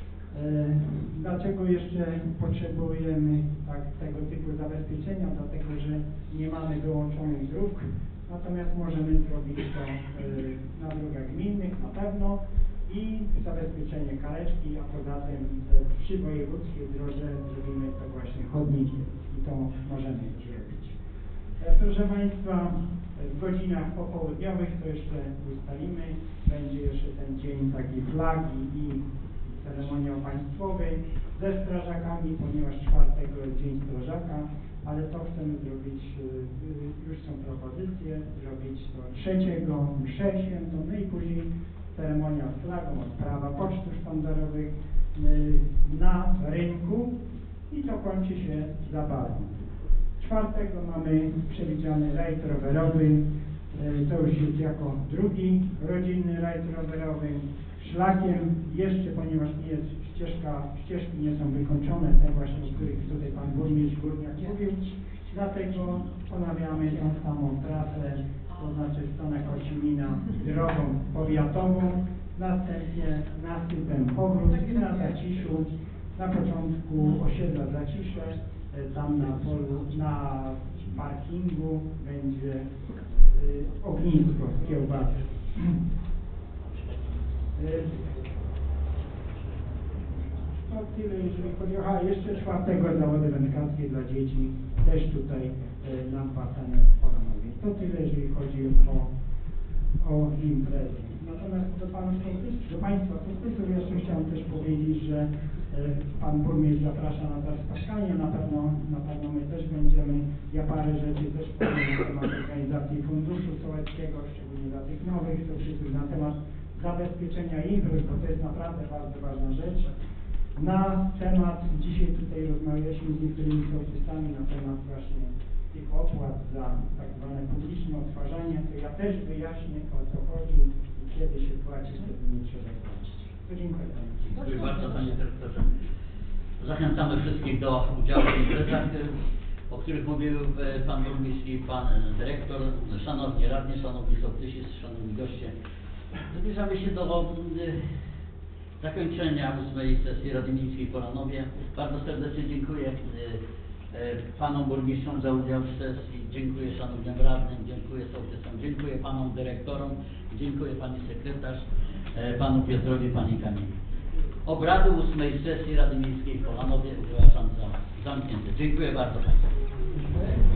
Dlaczego jeszcze potrzebujemy tak, tego typu zabezpieczenia? Dlatego, że nie mamy wyłączonych dróg, natomiast możemy zrobić to na drogach gminnych na pewno i zabezpieczenie kareczki, a poza tym przy wojewódzkiej drodze zrobimy to właśnie chodniki i to możemy zrobić. Proszę Państwa, w godzinach popołudniowych to jeszcze ustalimy, będzie jeszcze ten dzień taki flagi i ceremoniał państwowy ze strażakami, ponieważ czwartego jest Dzień Strażaka, ale to chcemy zrobić, już są propozycje, zrobić to trzeciego, mszę świętą, no i później ceremonia z flagą, odprawa pocztów sztandarowych na rynku i to kończy się zabawą. Czwartego mamy przewidziany rajd rowerowy, to już jest jako drugi rodzinny rajd rowerowy. szlakiem jeszcze, ponieważ nie jest ścieżka, ścieżki nie są wykończone, te właśnie, o których tutaj Pan Burmistrz Górniak mówił, dlatego ponawiamy tą samą trasę, to znaczy stronę Kocimina drogą powiatową, następnie nasypem powrót i na Zaciszu, na początku osiedla Zacisze, tam na polu, na parkingu będzie y, ognisko z kiełbasy. Y, No tyle, jeżeli chodzi o... A, jeszcze czwartego zawody wędkarskie dla dzieci, też tutaj y, na basenie w Polanowie. To tyle, jeżeli chodzi o, o imprezy. Natomiast do, panu, do Państwa sołtysów jeszcze chciałem też powiedzieć, że y, Pan Burmistrz zaprasza na to spotkanie, na pewno, na pewno my też będziemy, ja parę rzeczy też powiem na temat organizacji Funduszu Sołeckiego, szczególnie dla tych nowych sołtysów, na temat zabezpieczenia infrastruktury, bo to jest naprawdę bardzo ważna rzecz. Na temat, dzisiaj tutaj rozmawialiśmy z niektórymi sołtysami na temat właśnie tych opłat za tak zwane publiczne odtwarzanie, to ja też wyjaśnię, o co chodzi i kiedy się płaci, kiedy nie trzeba płacić. To dziękuję Panie. Dziękuję bardzo Panie Dyrektorze. Zachęcamy wszystkich do udziału w imprezach, o których mówił Pan Burmistrz i Pan Dyrektor. Szanowni radni, szanowni sołtysi, szanowni goście. Zbliżamy się do zakończenia ósmej sesji Rady Miejskiej w Polanowie. Bardzo serdecznie dziękuję Panom Burmistrzom za udział w sesji, dziękuję Szanownym Radnym, dziękuję sołtysom, dziękuję Panom Dyrektorom, dziękuję Pani Sekretarz, Panu Piotrowi, Pani Kamili. Obrady ósmej sesji Rady Miejskiej w Polanowie uważam za zamknięte. Dziękuję bardzo Państwu.